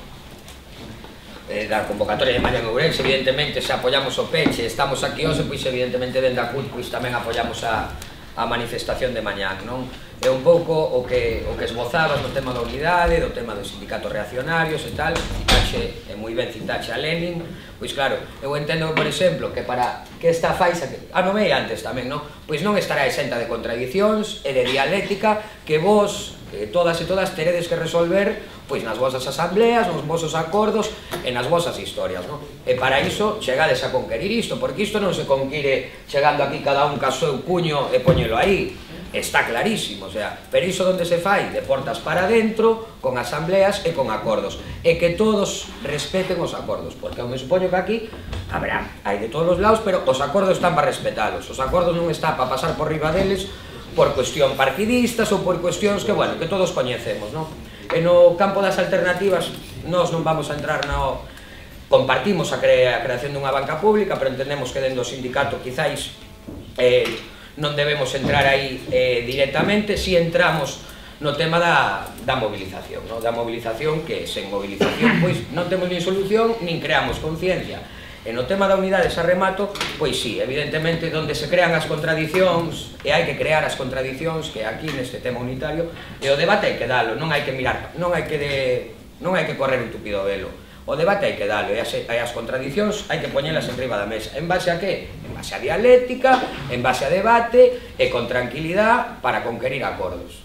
S2: eh, da convocatoria de mañá en Ourense. Evidentemente, se apoiamos o peche, estamos aquí hoxe, pois evidentemente dende a C U T pois tamén apoiamos a, a manifestación de mañá, non? É un pouco o que, o que esbozabas no tema da unidade, do tema dos sindicatos reaccionarios e tal, citaxe, é moi ben citaxe a Lenin, pois claro, eu entendo, por exemplo, que para que esta faixa, que a novei antes tamén, non? Pois non estará exenta de contradicións e de dialéctica que vos, que todas e todas teredes que resolver pois nas vosas asambleas, nos vosos acordos e nas vosas historias, non? E para iso chegades a conquerir isto, porque isto non se conquire chegando aquí cada un ca seu cuño e poñelo aí, está clarísimo, o sea, pero iso onde se fai? De portas para dentro, con asambleas e con acordos, e que todos respeten os acordos, porque eu me supoño que aquí habrá, hai de todos os lados, pero os acordos están para respetalos, os acordos non están para pasar por riba deles por cuestión partidistas ou por cuestións que, bueno, que todos coñecemos, non? E no campo das alternativas, nós non vamos a entrar no... Compartimos a, cre a creación dunha banca pública, pero entendemos que dentro do sindicato quizáis eh, non debemos entrar aí eh, directamente, si entramos no tema da, da movilización, no? Da movilización que sen movilización pois non temos nin solución, nin creamos conciencia. E no tema da unidade xa remato, pois sí, evidentemente, onde se crean as contradicións, e hai que crear as contradicións, que aquí neste tema unitario, e o debate hai que dalo, non hai que mirar, non hai que, de, non hai que correr un tupido velo. O debate hai que dalo, e as, e as contradicións hai que poñelas en riba da mesa. En base a que? En base a dialéctica, en base a debate, e con tranquilidade para conquerir acordos.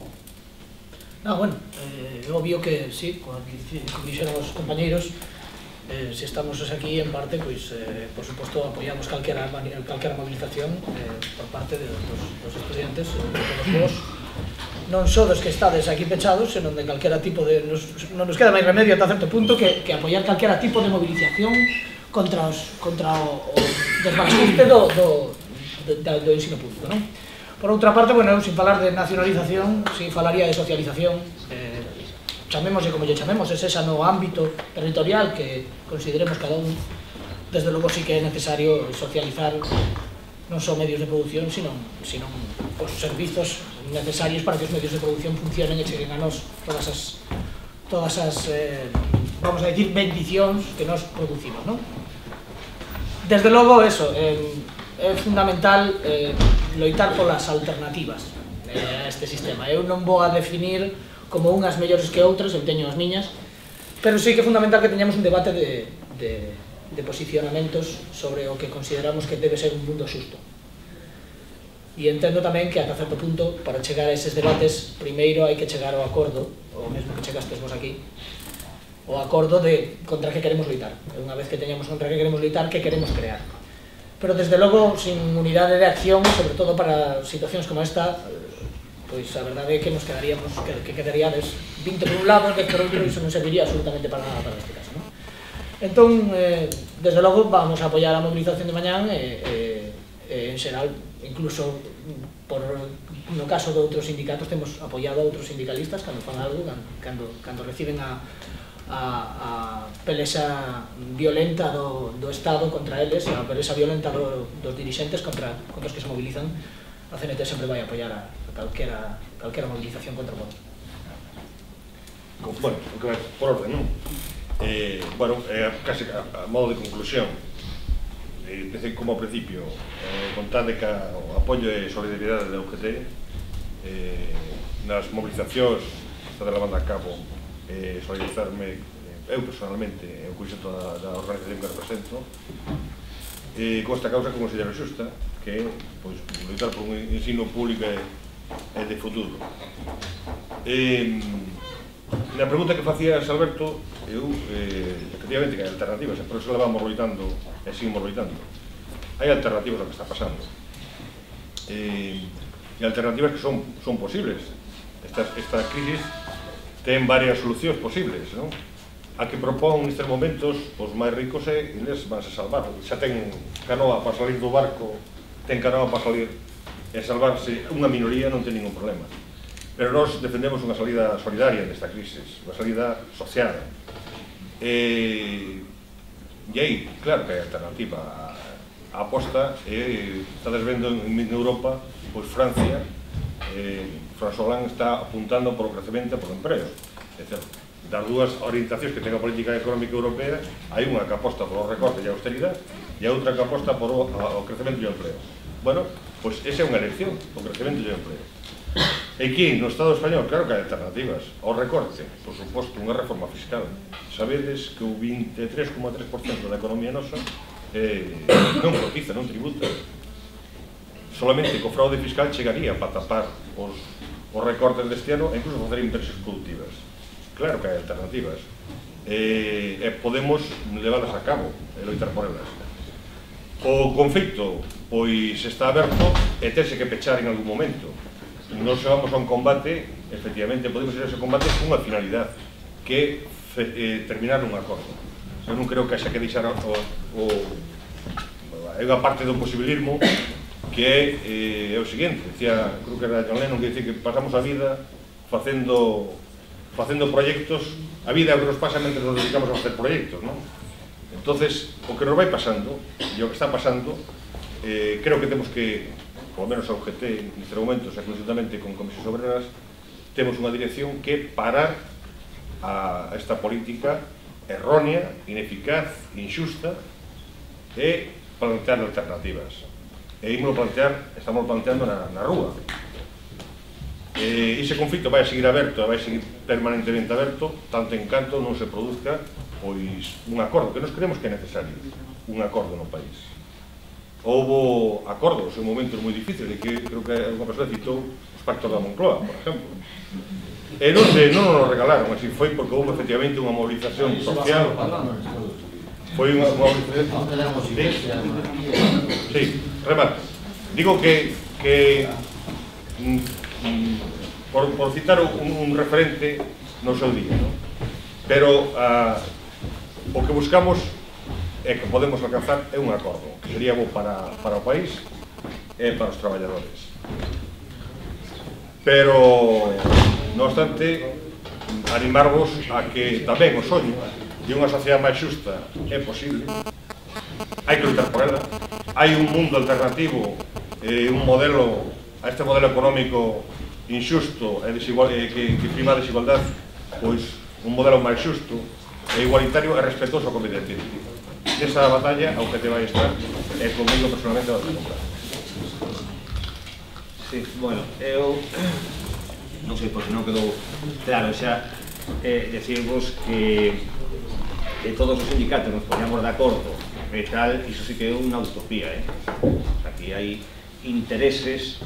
S4: No, bueno, é eh, obvio que, sí, como dixeron os compañeiros, Eh, se estamos aquí en parte, pois, eh, por suposto, apoiamos calquera, calquera movilización eh, por parte de, dos, dos estudiantes, de todos vos, non só dos que estades aquí pechados, senón de calquera tipo de... Nos, non nos queda máis remedio ata certo punto que, que apoiar calquera tipo de movilización contra, os, contra o, o desbarajuste do, do, do, do ensino público, non? Por outra parte, bueno, eu, sin falar de nacionalización, sin falaría de socialización, eh, chamémoslle como lle chamemos, é esa no ámbito territorial que consideremos cada un. Desde logo sí que é necesario socializar non só medios de produción, sino, sino os servizos necesarios para que os medios de produción funcionen e cheguen a nos todas as, todas as eh, vamos a decir, bendicións que nos producimos, non? Desde logo, eso, eh, é fundamental eh, loitar polas alternativas eh, a este sistema. Eu non vou a definir como unhas mellores que outras, eu teño as miñas, pero sí que é fundamental que teñamos un debate de, de, de posicionamentos sobre o que consideramos que debe ser un mundo xusto. E entendo tamén que ata certo punto, para chegar a eses debates, primeiro hai que chegar ao acordo, o mesmo que chegastes vos aquí, o acordo de contra que queremos loitar. E unha vez que teñamos contra que queremos loitar, que queremos crear. Pero desde logo, sin unidade de acción, sobre todo para situacións como esta, pois a verdade é que nos quedaríamos, que, que quedaríades vinte por un lado, dez por outro, e iso non serviría absolutamente para nada para este caso, non? Entón, eh, desde logo, vamos a apoiar a movilización de mañán, e, e, e en xeral, incluso por, no caso de outros sindicatos, temos apoiado a outros sindicalistas cando fan algo, cando, cando reciben a, a, a pelexa violenta do, do Estado contra eles, a pelexa violenta do, dos dirixentes contra, contra os que se movilizan. A C N T sempre vai apoiar a calquera, calquera movilización contra o voto.
S5: Bueno, por orden, non? Eh, bueno, eh, casi a, a modo de conclusión, eh, decir como ao principio, eh, contade que o apoio e solidaridade da U G T eh, nas movilizacións que está levando a cabo, eh, solidarizarme eh, eu personalmente e o conxunto da, da organización que represento eh, con esta causa que considero xusta, que é pois, loitar por un ensino público e, e de futuro. Eh, na pregunta que facías, Alberto, eu, eh, efectivamente, que hai alternativas, e por eso la vamos loitando e seguimos loitando. Hai alternativas ao que está pasando. Eh, e alternativas que son, son posibles. Esta, esta crisis ten varias solucións posibles, non? A que propón nestes momentos os máis ricos e eles van a salvar. Xa ten canoa para salir do barco, ten canoa para salir e salvarse. Unha minoría non ten ningún problema. Pero nós defendemos unha salida solidaria nesta crisis, unha salida social. E, e aí, claro que hai alternativa. a aposta, eh, estades vendo en Europa, pois Francia, eh, François Hollande está apuntando por o crecemento e por o emprego. É dicir, das dúas orientacións que ten a política económica europea, hai unha que aposta por o recorte e a austeridade e a outra que aposta por o, a, o crecemento e o emprego. Bueno, pois esa é unha elección, o crecemento e o emprego. E aquí, no Estado español, claro que hai alternativas. O recorte, por suposto, unha reforma fiscal. Sabedes que o vinte e tres coma tres por cento da economía nosa eh, non cotiza, non tributa. Solamente co fraude fiscal chegaría para tapar os, os recortes deste ano e incluso facer inversiones productivas. Claro que hai alternativas. E, e podemos levalas a cabo e loitar por elas. O conflito, pois, está aberto e tense que pechar en algún momento. Nos vamos a un combate, efectivamente, podemos ir a ese combate con unha finalidade, que é eh, terminar un acordo. Eu non creo que haxa que deixar o, o, hai unha parte do posibilismo que é, eh, é o seguinte, decía, creo que era John Lennon, que dice que pasamos a vida facendo facendo proxectos, a vida é o que nos pasa mentre nos dedicamos a facer proxectos, non? Entonces, o que nos vai pasando, e o que está pasando, eh, creo que temos que, polo menos a U G T, neste momento, e conjuntamente con Comisións Obreras, temos unha dirección que parar a esta política errónea, ineficaz, injusta, e plantear alternativas. E ímos plantear, estamos planteando na, na rúa. E ese conflito vai a seguir aberto, vai a seguir permanentemente aberto, tanto en canto non se produzca pois un acordo, que nos creemos que é necesario, un acordo no país. Houbo acordos en momentos moi difíciles, que creo que unha persoa citou os pactos da Moncloa, por exemplo. E non, se, non nos regalaron, así foi porque houve efectivamente unha movilización social. Foi unha movilización... Sí, remate. Digo que, que mm, mm, por, por citar un, un referente no seu día, ¿no? Pero uh, o que buscamos e que podemos alcanzar é un acordo que sería bo para, para o país e para os traballadores. Pero, non obstante, animarvos a que tamén o soño de unha sociedade máis xusta é posible. Hai que lutar por ela. Hai un mundo alternativo, eh, un modelo, a este modelo económico injusto e desigual, eh, que, que prima a desigualdade, pois un modelo máis xusto e igualitario e respetuoso co medio ambiente. Nesa batalla, ao que te vai estar, e comigo personalmente vai comprar.
S6: Sí, bueno, eu non sei porque non quedou claro xa eh, decirvos que que todos os sindicatos nos poñamos de acordo e tal, iso sí que é unha utopía, eh? Aquí hai intereses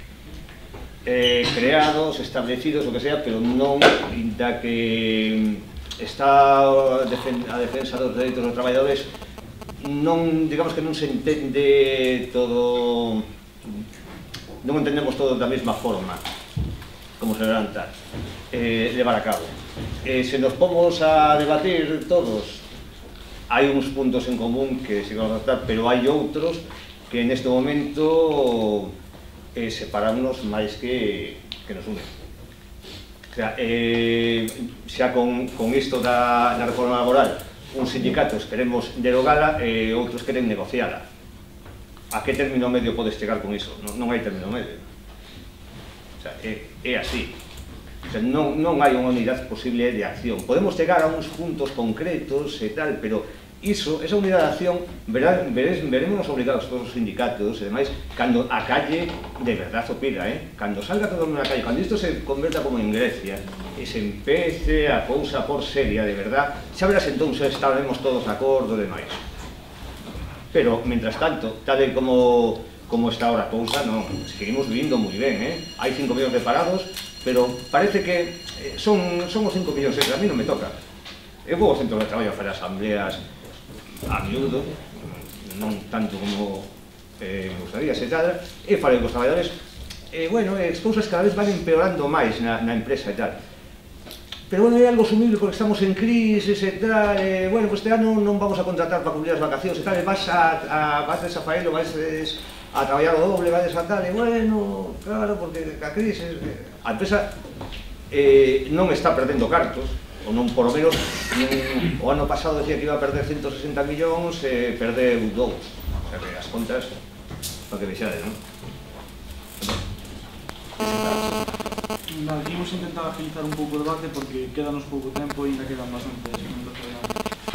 S6: eh, creados, establecidos, o que sea, pero non da que está a defensa dos dereitos dos traballadores, non, digamos que non se entende todo, non entendemos todo da mesma forma como se levanta eh, levar a cabo. Eh, se nos pomos a debatir todos, hai uns puntos en común que se van a tratar, pero hai outros que neste momento eh, separarnos máis que, que nos unen. O sea, eh, xa con, con isto da, da reforma laboral, uns sindicatos queremos derogala e outros queren negociala. A que término medio podes chegar con iso? Non, non hai término medio. O sea, é, é así. O sea, non, non hai unha unidade posible de acción. Podemos chegar a uns puntos concretos e tal, pero iso, esa unidade de acción, verá, veres, veremos obligados todos os sindicatos e demais, cando a calle de verdad o pida, eh? Cando salga todo mundo na calle, cando isto se converta como en Grecia, e se empece a cousa por seria, de verdad, xa verás entón se estaremos todos de acordo e demais. Pero, mientras tanto, tal e como, como está ahora a cousa, non, seguimos vivindo moi ben, eh? Hai cinco millóns de parados, pero parece que eh, son, son os cinco millóns, a mí non me toca. Eu vou ao centro de traballo a fazer asambleas a miúdo, non tanto como eh, me gustaría ser tal, e falei cos traballadores, e, bueno, as cousas cada vez van empeorando máis na, na empresa e tal. Pero, bueno, é algo sumible porque estamos en crisis e tal, e, bueno, pues este ano non vamos a contratar para cubrir as vacacións e tal, e vas a, a, vas a faelo, vas a traballar o doble, vas a tal, e, bueno, claro, porque a crisis, a empresa eh, non está perdendo cartos, ou non, por lo menos, non, o ano pasado decía que iba a perder ciento sesenta millóns e perdeu dous. sea que as contas, para que vexades, non?
S11: Nada, imos intentar agilizar un pouco o debate porque quedanos pouco tempo e ainda quedan bastantes minutos de debate.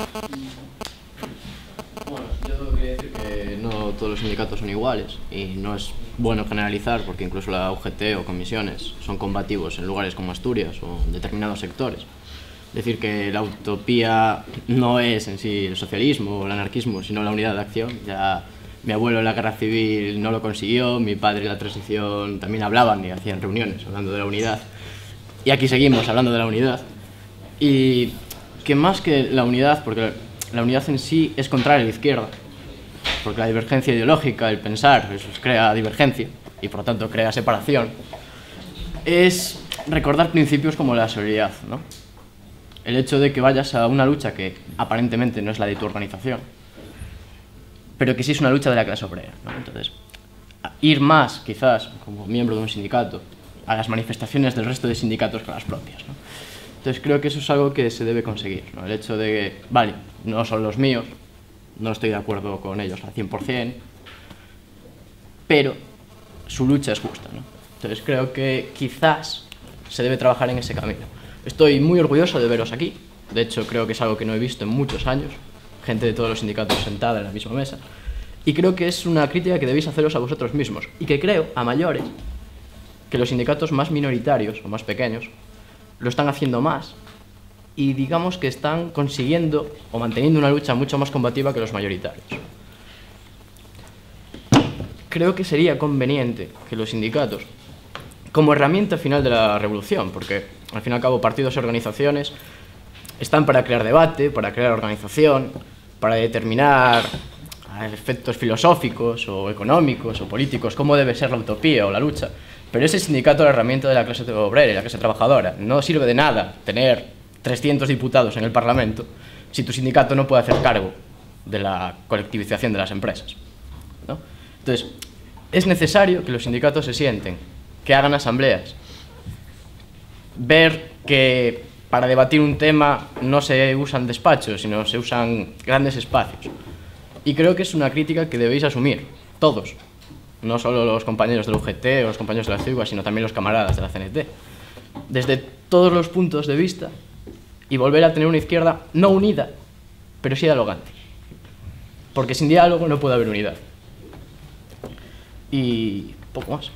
S1: Bueno, yo quería decir que no todos los sindicatos son iguales y no es bueno generalizar porque incluso la U G T o comisiones son combativos en lugares como Asturias o en determinados sectores. Decir que la utopía no es en sí el socialismo o el anarquismo, sino la unidad de acción. Ya mi abuelo en la guerra civil no lo consiguió, mi padre en la transición también hablaban y hacían reuniones hablando de la unidad. Y aquí seguimos hablando de la unidad. Y que más que la unidad, porque la unidad en sí es contraria a la izquierda, porque la divergencia ideológica, el pensar, eso crea divergencia y por lo tanto crea separación, es recordar principios como la solidaridad, ¿no? El hecho de que vayas a una lucha que aparentemente no es la de tu organización, pero que sí es una lucha de la clase obrera, ¿no? Entonces, ir más, quizás, como miembro de un sindicato, a las manifestaciones del resto de sindicatos que a las propias, ¿no? Entonces creo que eso es algo que se debe conseguir, ¿no? El hecho de que, vale, no son los míos, no estoy de acuerdo con ellos al cien por cien, pero su lucha es justa, ¿no? Entonces creo que quizás se debe trabajar en ese camino. Estoy muy orgulloso de veros aquí, de hecho creo que es algo que no he visto en muchos años, gente de todos los sindicatos sentada en la misma mesa, y creo que es una crítica que debéis haceros a vosotros mismos, y que creo, a mayores, que los sindicatos más minoritarios o más pequeños lo están haciendo más y digamos que están consiguiendo o manteniendo una lucha mucho más combativa que los mayoritarios. Creo que sería conveniente que los sindicatos, como herramienta final de la revolución, porque al fin y al cabo partidos y organizaciones están para crear debate, para crear organización, para determinar efectos filosóficos o económicos o políticos, cómo debe ser la utopía o la lucha. Pero ese sindicato es la herramienta de la clase obrera y la clase trabajadora. No sirve de nada tener trescientos diputados en el Parlamento si tu sindicato no puede hacer cargo de la colectivización de las empresas, ¿no? Entonces, es necesario que los sindicatos se sienten, que hagan asambleas, ver que para debatir un tema no se usan despachos, sino se usan grandes espacios. Y creo que es una crítica que debéis asumir, todos. No solo los compañeros del U G T o los compañeros de la C I U A, sino también los camaradas de la C N T. Desde todos los puntos de vista y volver a tener una izquierda no unida, pero sí dialogante. Porque sin diálogo no puede haber unidad. Y poco más.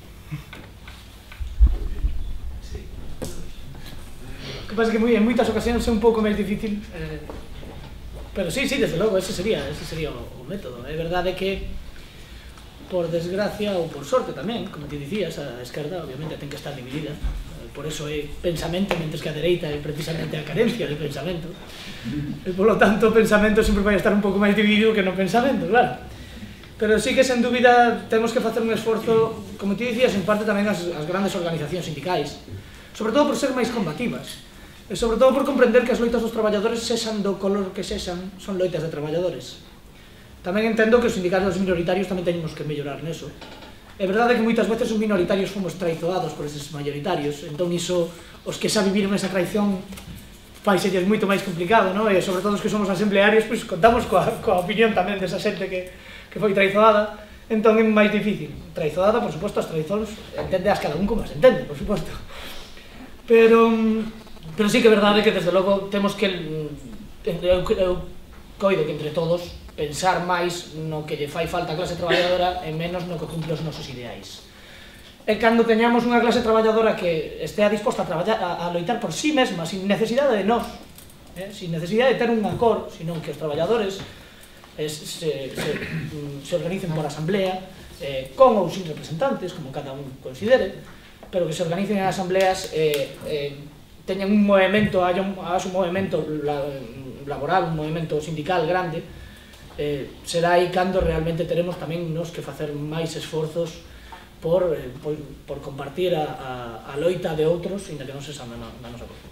S4: O que pasa que en moitas ocasións é un pouco máis difícil, eh, pero sí, sí, desde logo, ese sería, ese sería o, o método. É verdade que, por desgracia ou por sorte tamén, como te dicías, a esquerda obviamente ten que estar dividida, por eso é pensamento, mentres que a dereita é precisamente a carencia de pensamento, e polo tanto o pensamento sempre vai estar un pouco máis dividido que no pensamento, claro. Pero sí que, sen dúbida, temos que facer un esforzo, como te dicías, en parte tamén as, as grandes organizacións sindicais, sobre todo por ser máis combativas, e sobre todo por comprender que as loitas dos traballadores, sexan do color que sexan, son loitas de traballadores. Tamén entendo que os sindicatos minoritarios tamén teñemos que mellorar neso. É verdade que moitas veces os minoritarios fomos traizoados por eses mayoritarios, entón iso, os que xa viviron esa traición, faiselles moito máis complicado, non? E sobre todo os que somos asemblearios, pois contamos coa, coa opinión tamén desa xente que, que foi traizoada, entón é máis difícil. Traizoada, por suposto, as traizóns, entendeas cada un como as entende, por suposto. Pero, pero sí que é verdade que, desde logo, temos que, eu, eu coido que entre todos, pensar máis no que lle fai falta a clase traballadora e menos no que cumple os nosos ideais. E cando teñamos unha clase traballadora que estea disposta a, traballar, a, a loitar por sí mesma, sin necesidade de nós, eh, sin necesidade de ter un acor, sino que os traballadores eh, se, se, se organicen por asamblea, eh, con ou sin representantes, como cada un considere, pero que se organicen en asambleas, eh, eh, teñan un movimento, haya un, haya un movimento laboral, un movimento sindical grande, Eh, será aí cando realmente teremos tamén nos que facer máis esforzos por, eh, por, por compartir a, a, a loita de outros, ainda que non se sabe na, na nosa cosa.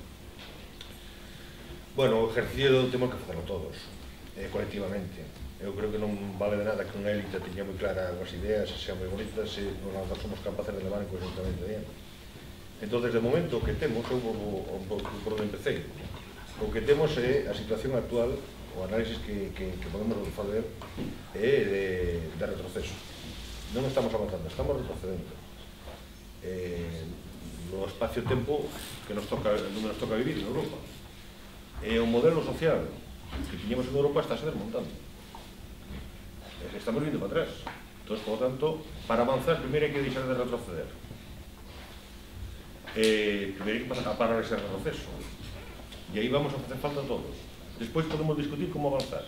S5: Bueno, o ejercicio temos que facelo todos, eh, colectivamente. Eu creo que non vale de nada que unha élite teña moi clara as ideas, sean moi bonitas, se non as somos capaces de levar en conjuntamente bien. Entón, desde o momento que temos, eu por onde empecé, o que temos é a situación actual o análisis que, que, que podemos fazer é de, de retroceso. Non estamos avanzando, estamos retrocedendo. Eh, no espacio-tempo que nos toca, non nos toca vivir en Europa. E o modelo social que tiñamos en Europa está se desmontando. E estamos vindo para atrás. Entón, por tanto, para avanzar, primeiro hai que deixar de retroceder. Eh, primeiro hai que parar ese retroceso. E aí vamos a facer falta a todos. Despois podemos discutir como avanzar.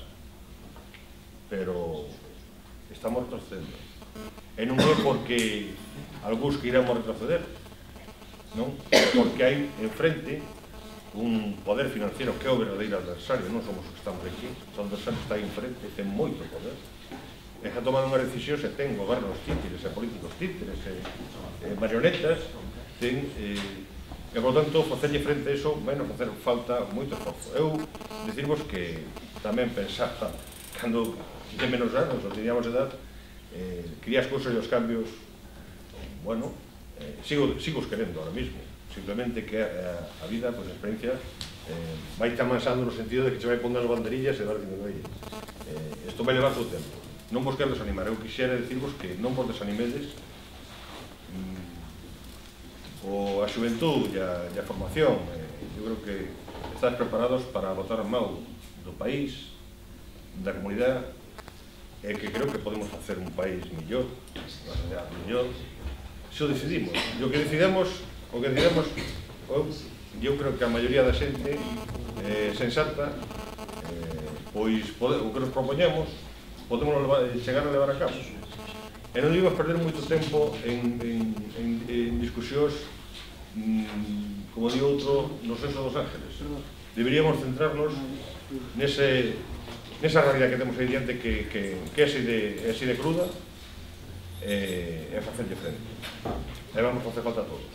S5: Pero estamos retrocedendo. E non é porque algúns que iramos retroceder, non? Porque hai enfrente un poder financiero que é o verdadeiro adversario, non somos os que estamos aquí, o adversario está aí enfrente, ten moito poder. E xa toman unha decisión se ten gobernos títeres e políticos títeres e, e marionetas, ten... Eh, e, por tanto, facerlle frente a iso, vai nos facer falta moito esforzo. Eu, dicirvos que tamén pensaba, cando de menos anos, ou teníamos edad, eh, quería as cousas e os cambios, bueno, eh, sigo, sigo os querendo ahora mismo. Simplemente que a, a vida, pues, a experiencia, eh, vai te amansando no sentido de que se vai pondo as banderillas e vai dicindo, oye, eh, isto vai levar todo o tempo. Non vos quero desanimar, eu quixera dicirvos que non vos desanimedes. mm, o a xuventud e a, e a formación, eh, eu creo que estás preparados para botar a mão do país, da comunidade, e que creo que podemos facer un país millor, unha sociedade millor, se o decidimos. E o que decidamos, o que decidamos, eu creo que a maioría da xente eh, sensata, eh, pois pode, o que nos propoñemos, podemos chegar a levar a cabo. E non íbamos perder moito tempo en, en, en, en discusións, mmm, como di outro, no senso dos ángeles. Deberíamos centrarnos nese, nesa realidad que temos aí diante que, que, que é así de, así de cruda e, e facerlle frente. E vamos facer falta a todos.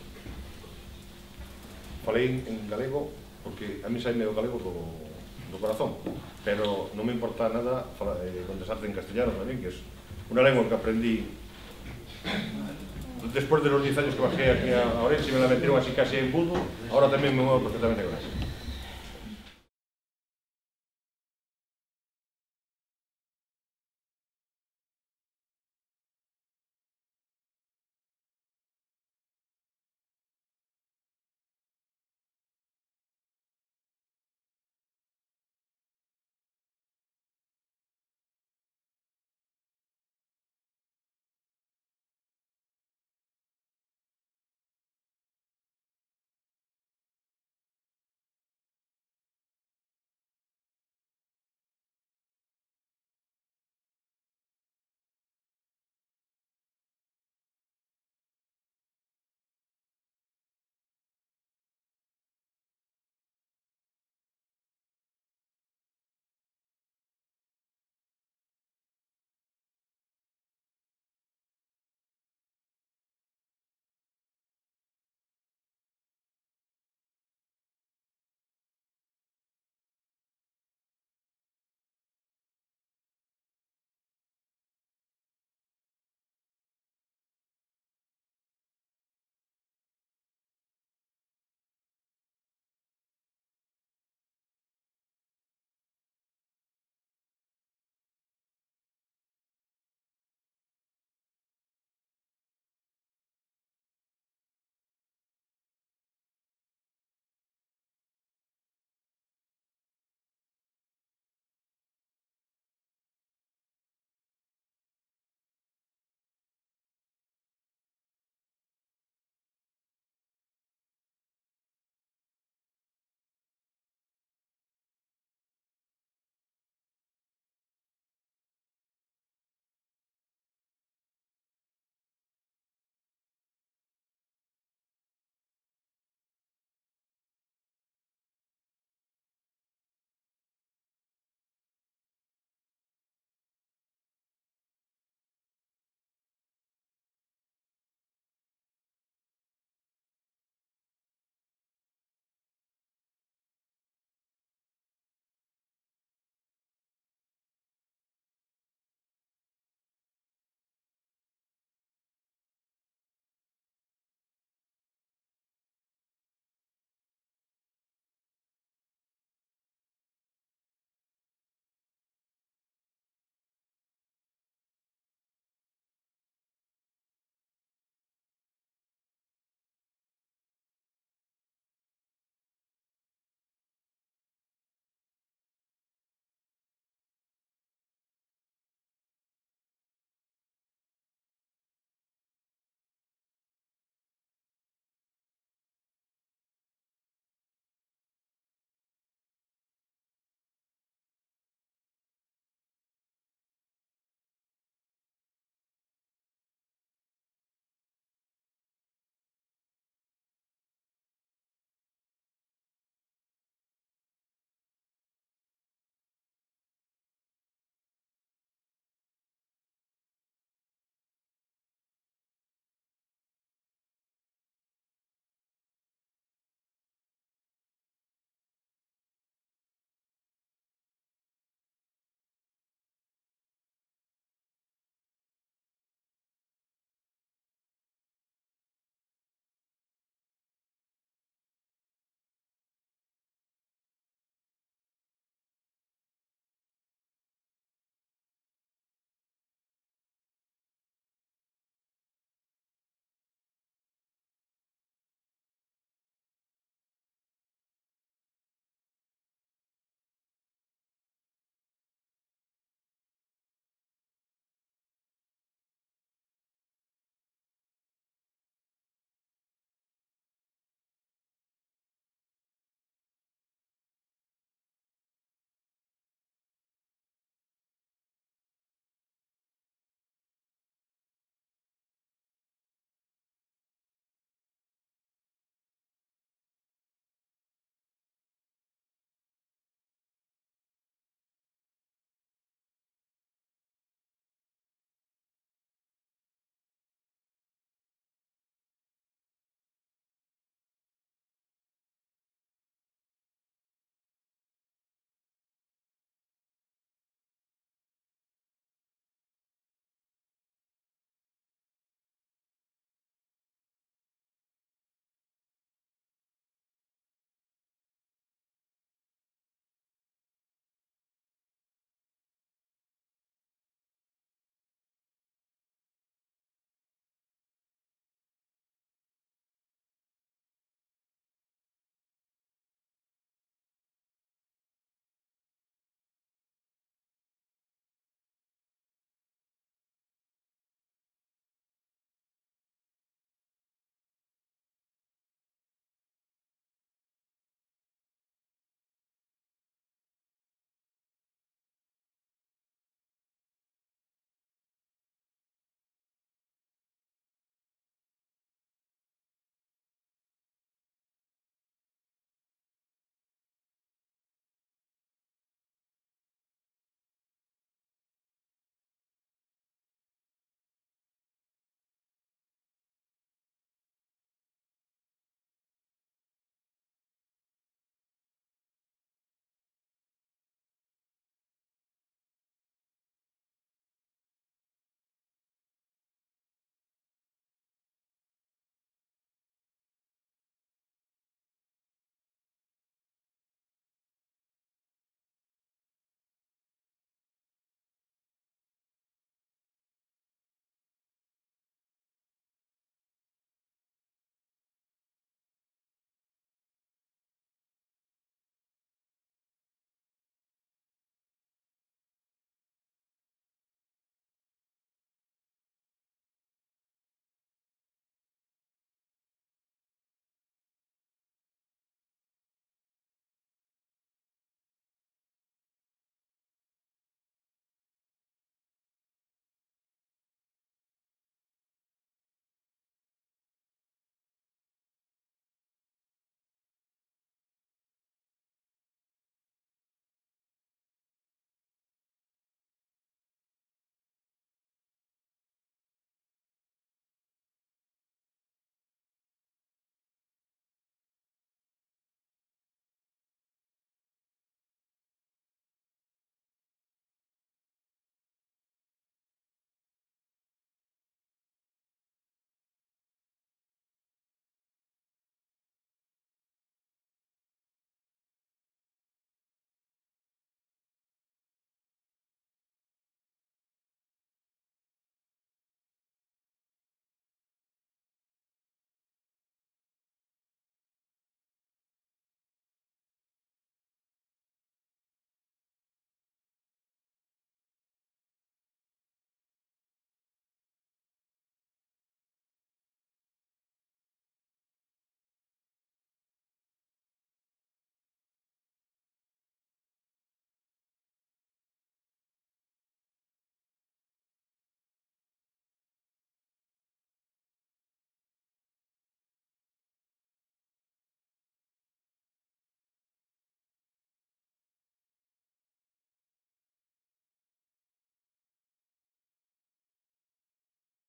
S5: Falei en galego porque a mí saime o galego do, do corazón, pero non me importa nada falar, eh, contestarte en castellano tamén, que é unha lengua que aprendí despois de los diez años que bajé aquí a Orense, me la metieron así casi en budo, ahora tamén me muevo perfectamente con eso.